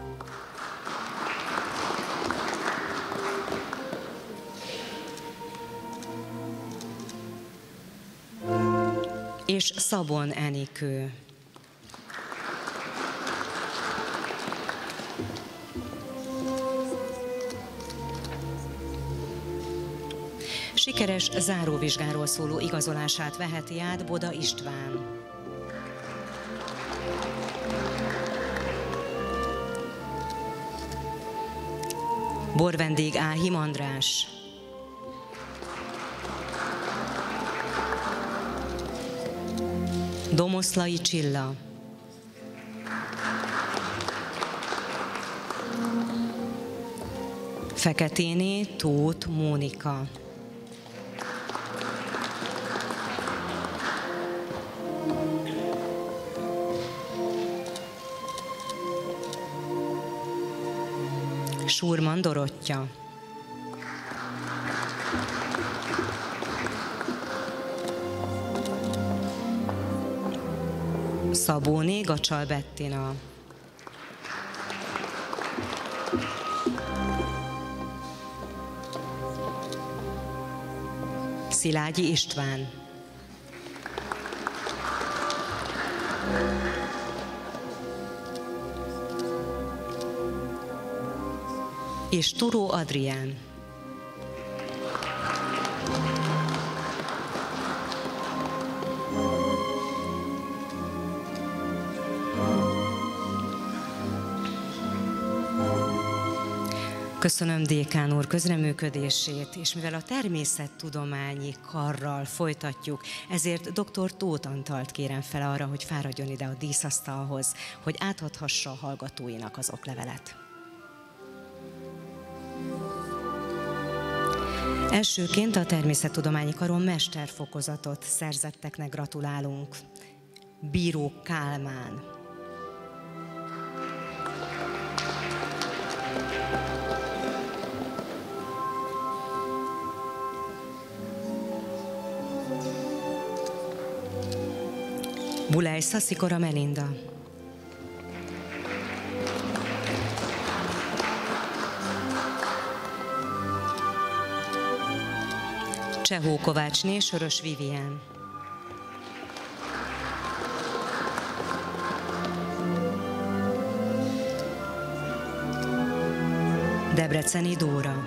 És Szabon Enikő. Sikeres záróvizsgáról szóló igazolását veheti át Boda István. Borvendég Áhim András. Domoszlai Csilla. Feketéné Tóth Mónika. Surman Dorottya. Szabóné Gacsal Bettina. Szilágyi István. És Turó Adrián. Köszönöm dékán úr közreműködését, és mivel a természettudományi karral folytatjuk, ezért doktor Tóth Antalt kérem fel arra, hogy fáradjon ide a díszasztalhoz, hogy átadhassa a hallgatóinak az oklevelet. Elsőként a természettudományi karon mesterfokozatot szerzetteknek gratulálunk. Bíró Kálmán. Bulej Szaszikora Melinda. Csehó Kovácsné Sörös Vivien. Debreceni Dóra,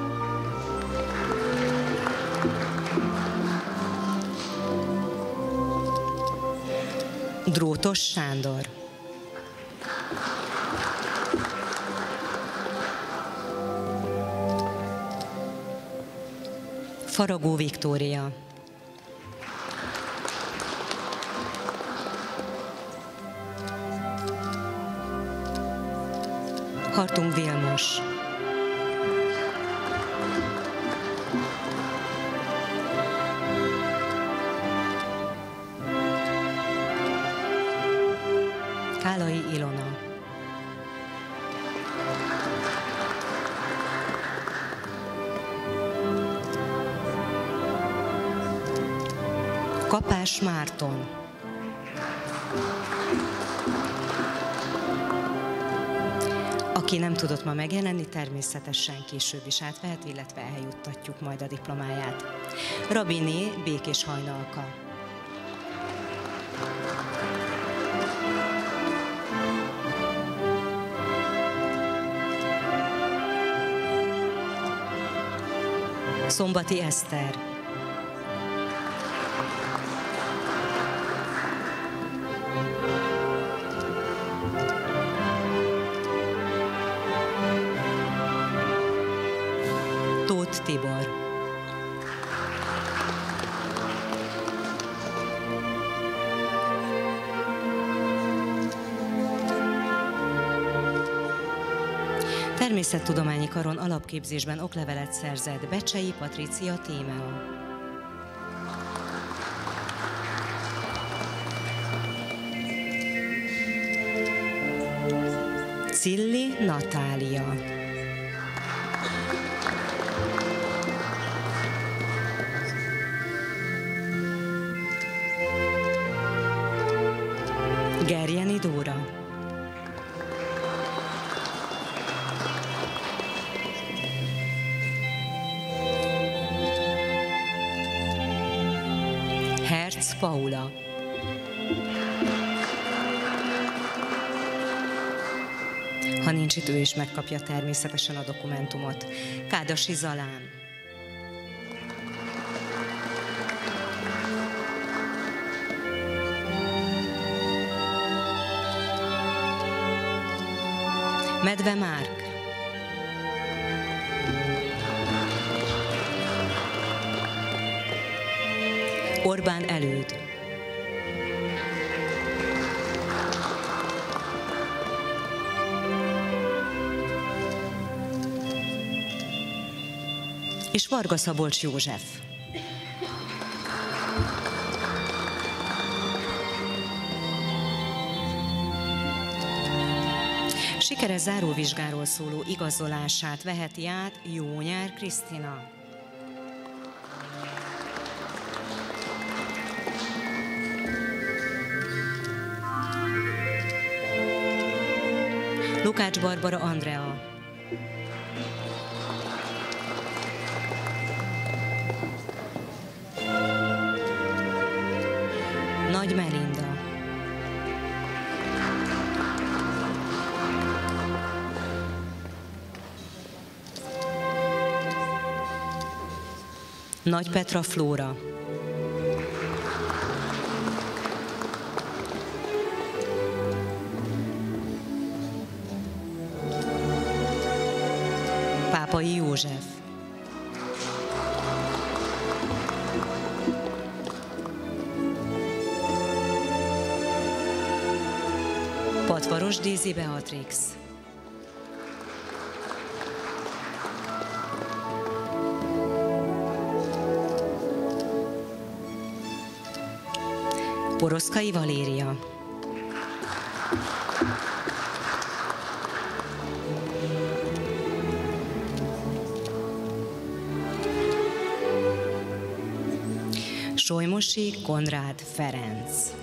Drótos Sándor, Faragó Viktória, Hartung Vilmos, Kálai Ilona, Kapás Márton, aki nem tudott ma megjelenni, természetesen később is átvehet, illetve eljuttatjuk majd a diplomáját. Rabini Békés Hajnalka, Szombati Eszter, Tóth Tibor, Természettudományi Karon alapképzésben oklevelet szerzett Becsei Patricia Tímea, Cilli Natália, Gerjeni Dóra, Herz Paula, ha nincs itt, ő is megkapja természetesen a dokumentumot. Kádasi Zalán, Medve Márk, Orbán Előd, és Varga Szabolcs József. Sikeres záróvizsgáról szóló igazolását veheti át Jónyer Krisztina. Lukács Barbara Andrea, Nagy Melinda, Nagy Petra Flóra, Pápai József, Patvaros Dézi Beatrix, Poroszkai Valéria, Solymosi Konrád Ferenc,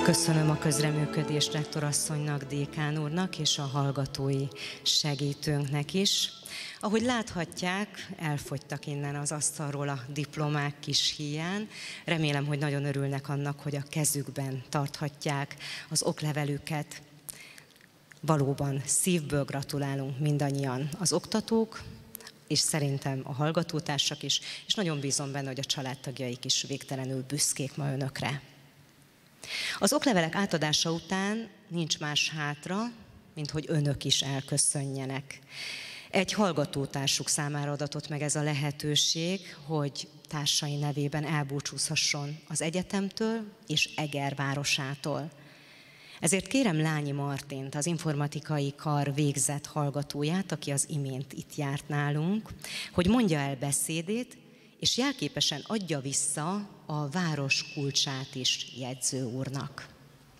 Köszönöm a közreműködést rektorasszonynak, dékán úrnak és a hallgatói segítőnknek is. Ahogy láthatják, elfogytak innen az asztalról a diplomák kis híján. Remélem, hogy nagyon örülnek annak, hogy a kezükben tarthatják az oklevelüket. Valóban szívből gratulálunk mindannyian az oktatók, és szerintem a hallgatótársak is, és nagyon bízom benne, hogy a családtagjaik is végtelenül büszkék ma önökre. Az oklevelek átadása után nincs más hátra, mint hogy önök is elköszönjenek. Egy hallgatótársuk számára adatott meg ez a lehetőség, hogy társai nevében elbúcsúzhasson az egyetemtől és Eger városától. Ezért kérem Lányi Martint, az informatikai kar végzett hallgatóját, aki az imént itt járt nálunk, hogy mondja el beszédét, és jelképesen adja vissza a város kulcsát is jegyző úrnak.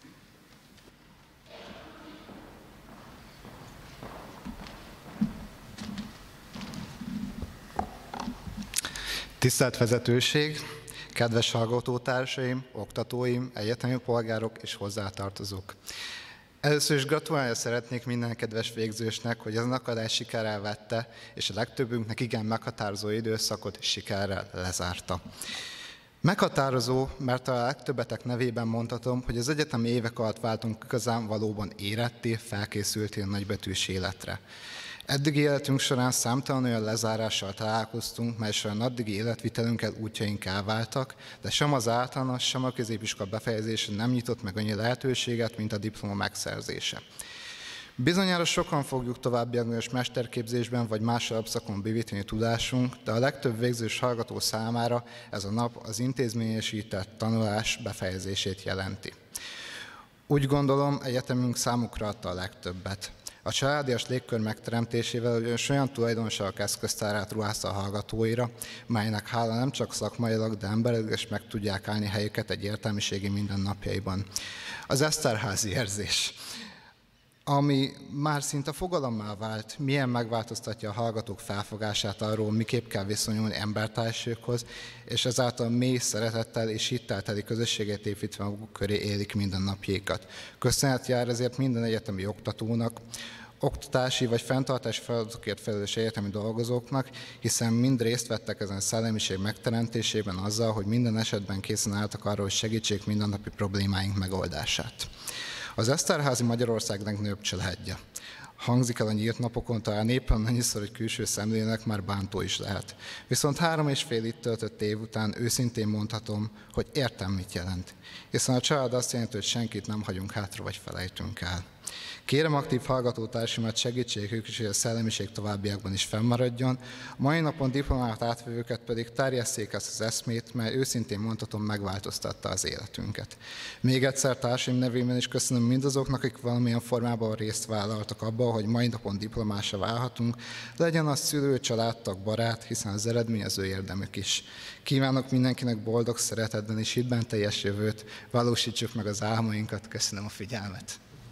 Tisztelt vezetőség, kedves hallgatótársaim, oktatóim, egyetemi polgárok és hozzátartozók! Először is gratulálni szeretnék minden kedves végzősnek, hogy az akadás sikerrel vette, és a legtöbbünknek igen meghatározó időszakot sikerrel lezárta. Meghatározó, mert a legtöbbetek nevében mondhatom, hogy az egyetemi évek alatt váltunk igazán valóban éretté, felkészültél nagybetűs életre. Eddigi életünk során számtalan olyan lezárással találkoztunk, mely során addigi életvitelünkkel útjaink elváltak, de sem az általános, sem a középiskola befejezése nem nyitott meg annyi lehetőséget, mint a diploma megszerzése. Bizonyára sokan fogjuk továbbiakban a mesterképzésben vagy más alapszakon bővíteni tudásunk, de a legtöbb végzős hallgató számára ez a nap az intézményesített tanulás befejezését jelenti. Úgy gondolom, egyetemünk számukra adta a legtöbbet. A családias légkör megteremtésével olyan tulajdonságok eszköztárát ruházta a hallgatóira, melynek hála nem csak szakmailag, de emberileg is meg tudják állni helyüket egy értelmiségi mindennapjaiban. Az Eszterházy érzés, ami már szinte fogalommá vált, milyen megváltoztatja a hallgatók felfogását arról, miképp kell viszonyulni embertársaikhoz, és ezáltal mély szeretettel és hittel teli közösséget építve maguk köré élik mindennapjaikat. Köszönet jár ezért minden egyetemi oktatónak, oktatási vagy fenntartási feladatokért felelős egyetemi dolgozóknak, hiszen mind részt vettek ezen szellemiség megteremtésében azzal, hogy minden esetben készen álltak arra, hogy segítsék mindennapi problémáink megoldását. Az Eszterházy Magyarország legnagyobb családja. Hangzik el a nyílt napokon, talán éppen annyiszor, hogy külső szemlének már bántó is lehet. Viszont három és fél itt töltött év után őszintén mondhatom, hogy értem, mit jelent. Hiszen a család azt jelenti, hogy senkit nem hagyunk hátra, vagy felejtünk el. Kérem aktív hallgatótársimat, segítségük is, hogy a szellemiség továbbiakban is fennmaradjon. A mai napon diplomát átvevőket pedig terjesszék ezt az eszmét, mert őszintén mondhatom, megváltoztatta az életünket. Még egyszer társaim nevében is köszönöm mindazoknak, akik valamilyen formában részt vállaltak abban, hogy mai napon diplomásra válhatunk, legyen az szülő, családtag, barát, hiszen az eredmény az ő érdemük is. Kívánok mindenkinek boldog, szeretetben és hitben teljes jövőt, valósítsuk meg az álmainkat. Köszönöm a figyelmet!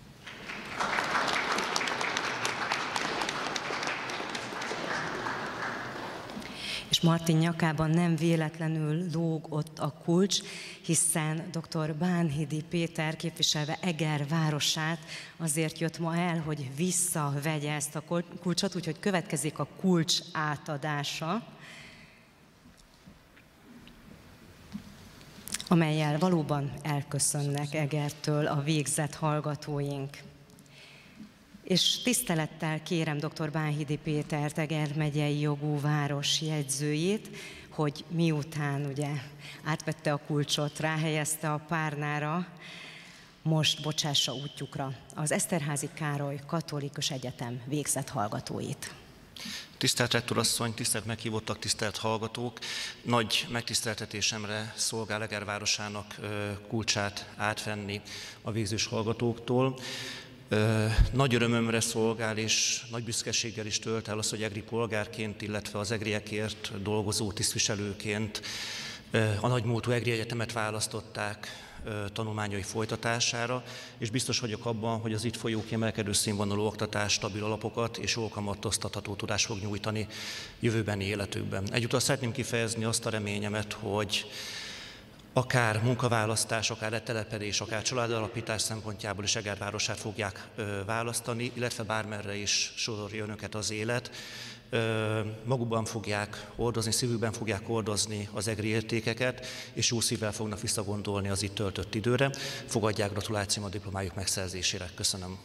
És Martin nyakában nem véletlenül lóg ott a kulcs, hiszen dr. Bánhidi Péter képviselve Eger városát azért jött ma el, hogy visszavegye ezt a kulcsot, úgyhogy következik a kulcs átadása, amellyel valóban elköszönnek Egertől a végzett hallgatóink. És tisztelettel kérem dr. Bánhidi Pétert, Eger megyei jogú város jegyzőjét, hogy miután ugye átvette a kulcsot, ráhelyezte a párnára, most bocsássa útjukra az Eszterházy Károly Katolikus Egyetem végzett hallgatóit. Tisztelt rektorasszony, tisztelt meghívottak, tisztelt hallgatók! Nagy megtiszteltetésemre szolgál Eger városának kulcsát átvenni a végzős hallgatóktól. Nagy örömömre szolgál és nagy büszkeséggel is tölt el az, hogy egri polgárként, illetve az egriekért dolgozó tisztviselőként a nagymúltú Egri Egyetemet választották tanulmányai folytatására, és biztos vagyok abban, hogy az itt folyó kiemelkedő színvonalú oktatás stabil alapokat és jól kamatoztatható tudást fog nyújtani jövőbeni életükben. Egyúttal szeretném kifejezni azt a reményemet, hogy akár munkaválasztás, akár letelepedés, akár családalapítás szempontjából is Eger városát fogják választani, illetve bármerre is sorolja önöket az élet. Magukban fogják hordozni, szívükben fogják hordozni az egri értékeket, és jó szívvel fognak visszagondolni az itt töltött időre. Fogadják gratulációm a diplomájuk megszerzésére. Köszönöm.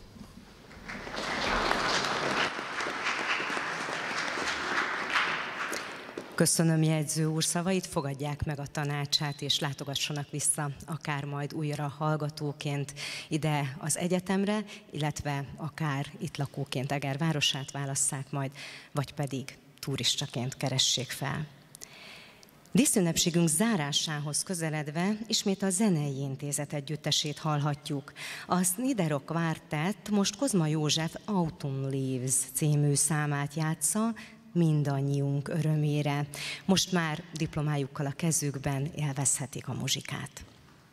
Köszönöm jegyző úr szavait, fogadják meg a tanácsát, és látogassanak vissza akár majd újra hallgatóként ide az egyetemre, illetve akár itt lakóként Eger városát válasszák majd, vagy pedig turistaként keressék fel. Díszünnepségünk zárásához közeledve ismét a Zenei Intézet együttesét hallhatjuk. A Sniderok Quartet most Kozma József Autumn Leaves című számát játsza, mindannyiunk örömére. Most már diplomájukkal a kezükben élvezhetik a muzsikát.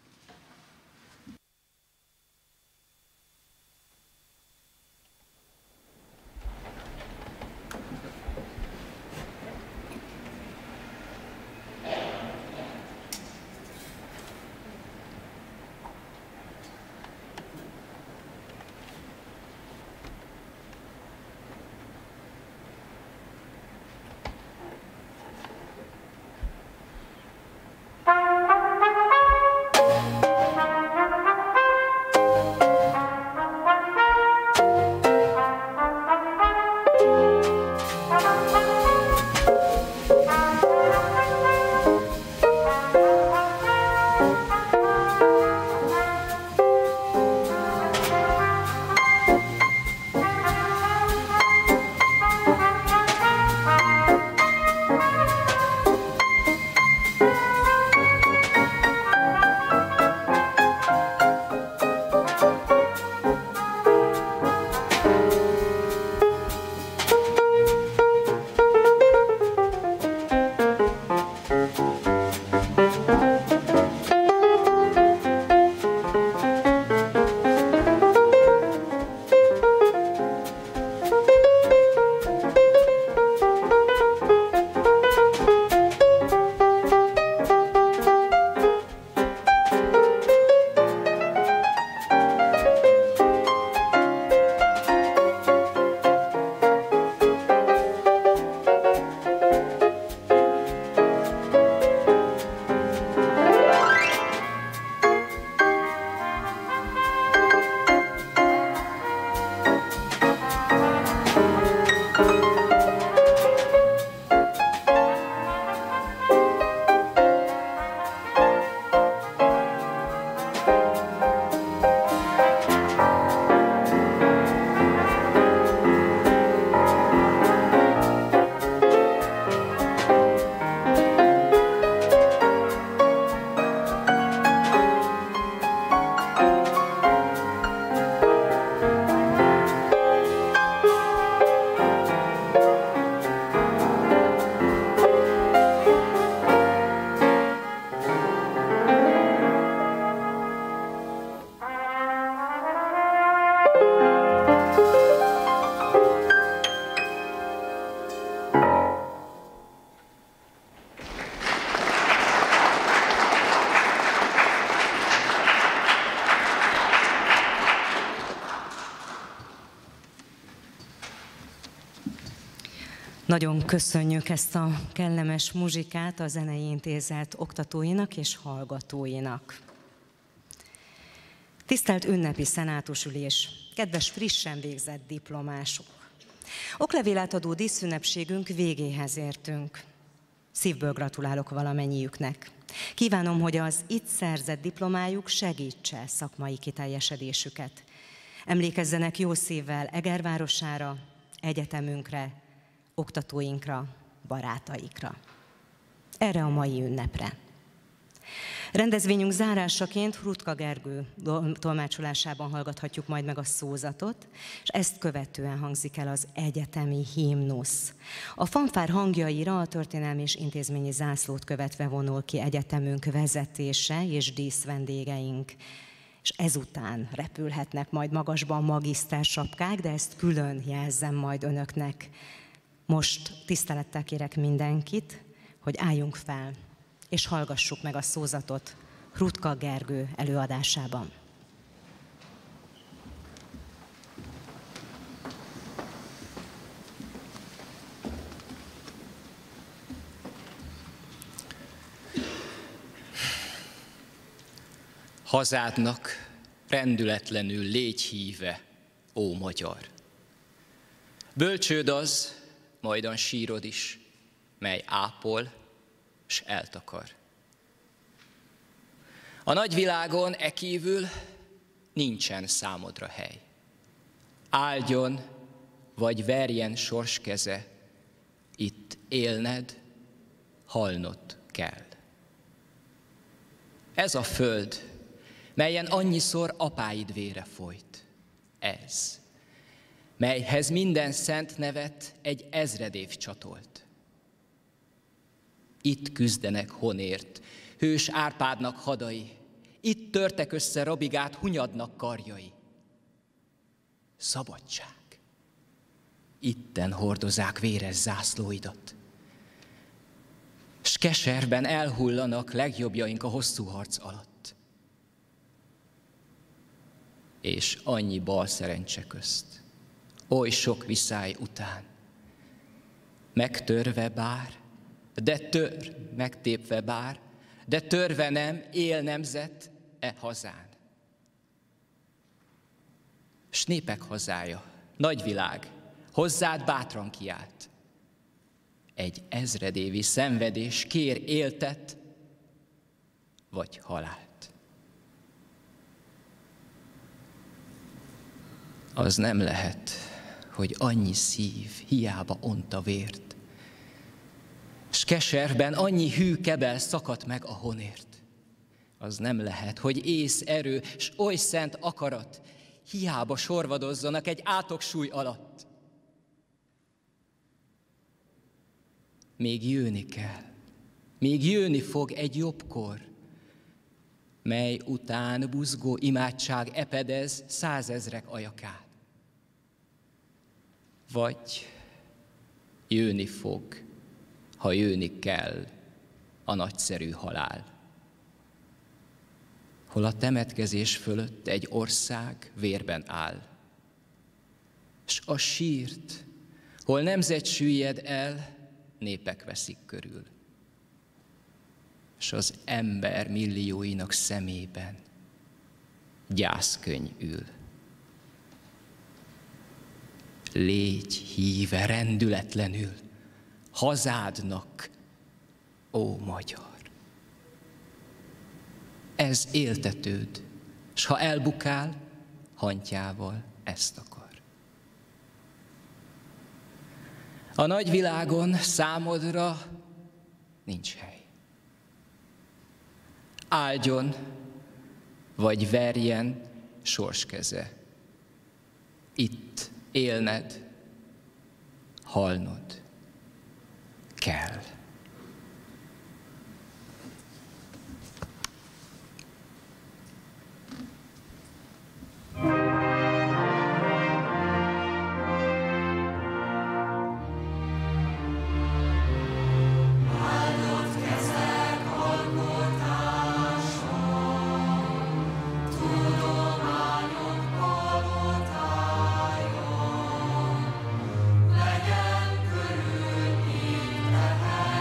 Nagyon köszönjük ezt a kellemes muzsikát a Zenei Intézet oktatóinak és hallgatóinak. Tisztelt ünnepi szenátusülés, kedves frissen végzett diplomások! Oklevélet adó díszünnepségünk végéhez értünk. Szívből gratulálok valamennyiüknek. Kívánom, hogy az itt szerzett diplomájuk segítse szakmai kiteljesedésüket. Emlékezzenek jó szívvel Eger városára, egyetemünkre, oktatóinkra, barátaikra. Erre a mai ünnepre. Rendezvényünk zárásaként Hrutka Gergő tolmácsolásában hallgathatjuk majd meg a szózatot, és ezt követően hangzik el az egyetemi himnusz. A fanfár hangjaira a történelmi és intézményi zászlót követve vonul ki egyetemünk vezetése és díszvendégeink, és ezután repülhetnek majd magasba a magiszter sapkák, de ezt külön jelzem majd önöknek. Most tisztelettel kérek mindenkit, hogy álljunk fel, és hallgassuk meg a szózatot Rutka Gergő előadásában. Hazádnak rendületlenül légy híve, ó magyar! Bölcsőd az, majdan sírod is, mely ápol, s eltakar. A nagyvilágon e kívül nincsen számodra hely. Áldjon, vagy verjen sors keze, itt élned, halnod kell. Ez a föld, melyen annyiszor apáid vére folyt, ez, melyhez minden szent nevet egy ezred év csatolt. Itt küzdenek honért, hős Árpádnak hadai, itt törtek össze Rabigát Hunyadnak karjai. Szabadság, itten hordozák véres zászlóidat, s keserben elhullanak legjobbjaink a hosszú harc alatt. És annyi bal szerencse közt, oly sok viszály után, megtörve bár, de tör, megtépve bár, de törve nem, él nemzet e hazán. S népek hazája, nagyvilág, hozzád bátran kiált. Egy ezredévi szenvedés kér éltet, vagy halált. Az nem lehet, hogy annyi szív hiába onta vért, s keserben annyi hű kebel szakadt meg a honért. Az nem lehet, hogy ész erő, s oly szent akarat hiába sorvadozzanak egy átoksúly alatt. Még jönni kell, még jönni fog egy jobb kor, mely után buzgó imádság epedez százezrek ajakát. Vagy jönni fog, ha jönni kell, a nagyszerű halál. Hol a temetkezés fölött egy ország vérben áll, s a sírt, hol nemzet süllyed el, népek veszik körül, s az ember millióinak szemében gyászkönyv ül. Légy híve rendületlenül hazádnak, ó magyar! Ez éltetőd, s ha elbukál, hantyával ezt akar. A nagyvilágon számodra nincs hely. Áldjon, vagy verjen sorskeze. Itt élned, halnod kell. Legyen körül itt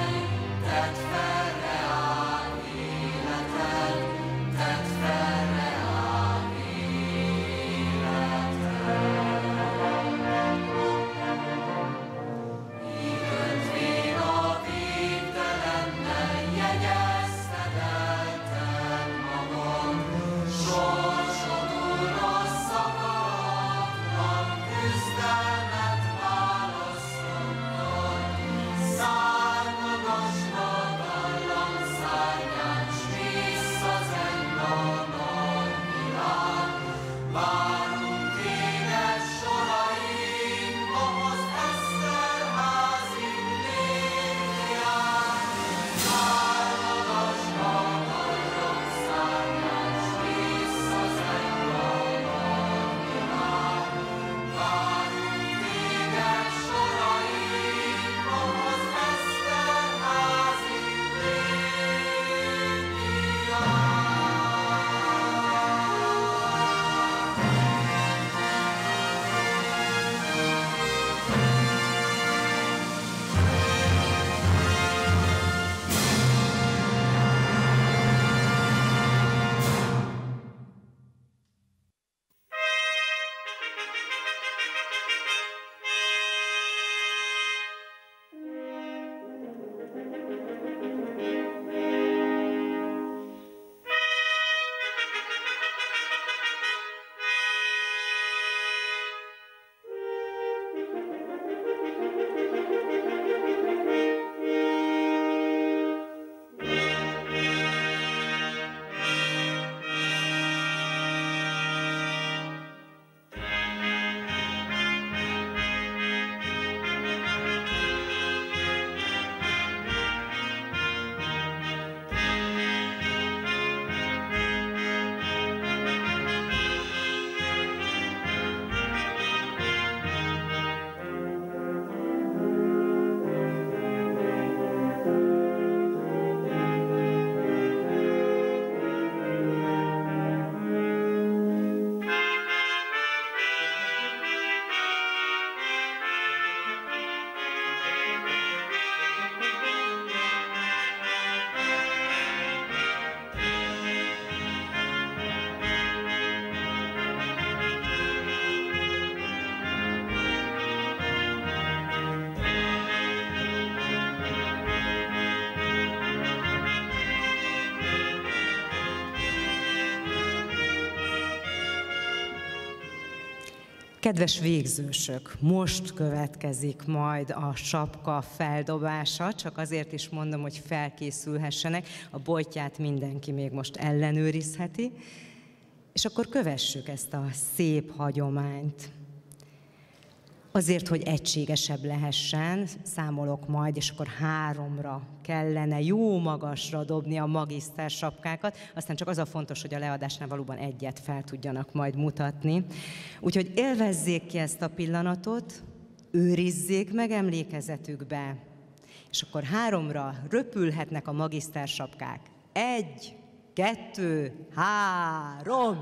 Kedves végzősök, most következik majd a sapka feldobása, csak azért is mondom, hogy felkészülhessenek, a bojtját mindenki még most ellenőrizheti, és akkor kövessük ezt a szép hagyományt. Azért, hogy egységesebb lehessen, számolok majd, és akkor háromra kellene jó magasra dobni a magiszter sapkákat, aztán csak az a fontos, hogy a leadásnál valóban egyet fel tudjanak majd mutatni. Úgyhogy élvezzék ki ezt a pillanatot, őrizzék meg emlékezetükbe, és akkor háromra röpülhetnek a magiszter sapkák. Egy, kettő, három!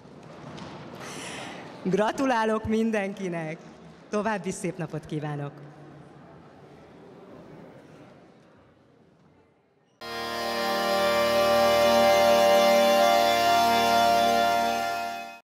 Gratulálok mindenkinek! További szép napot kívánok!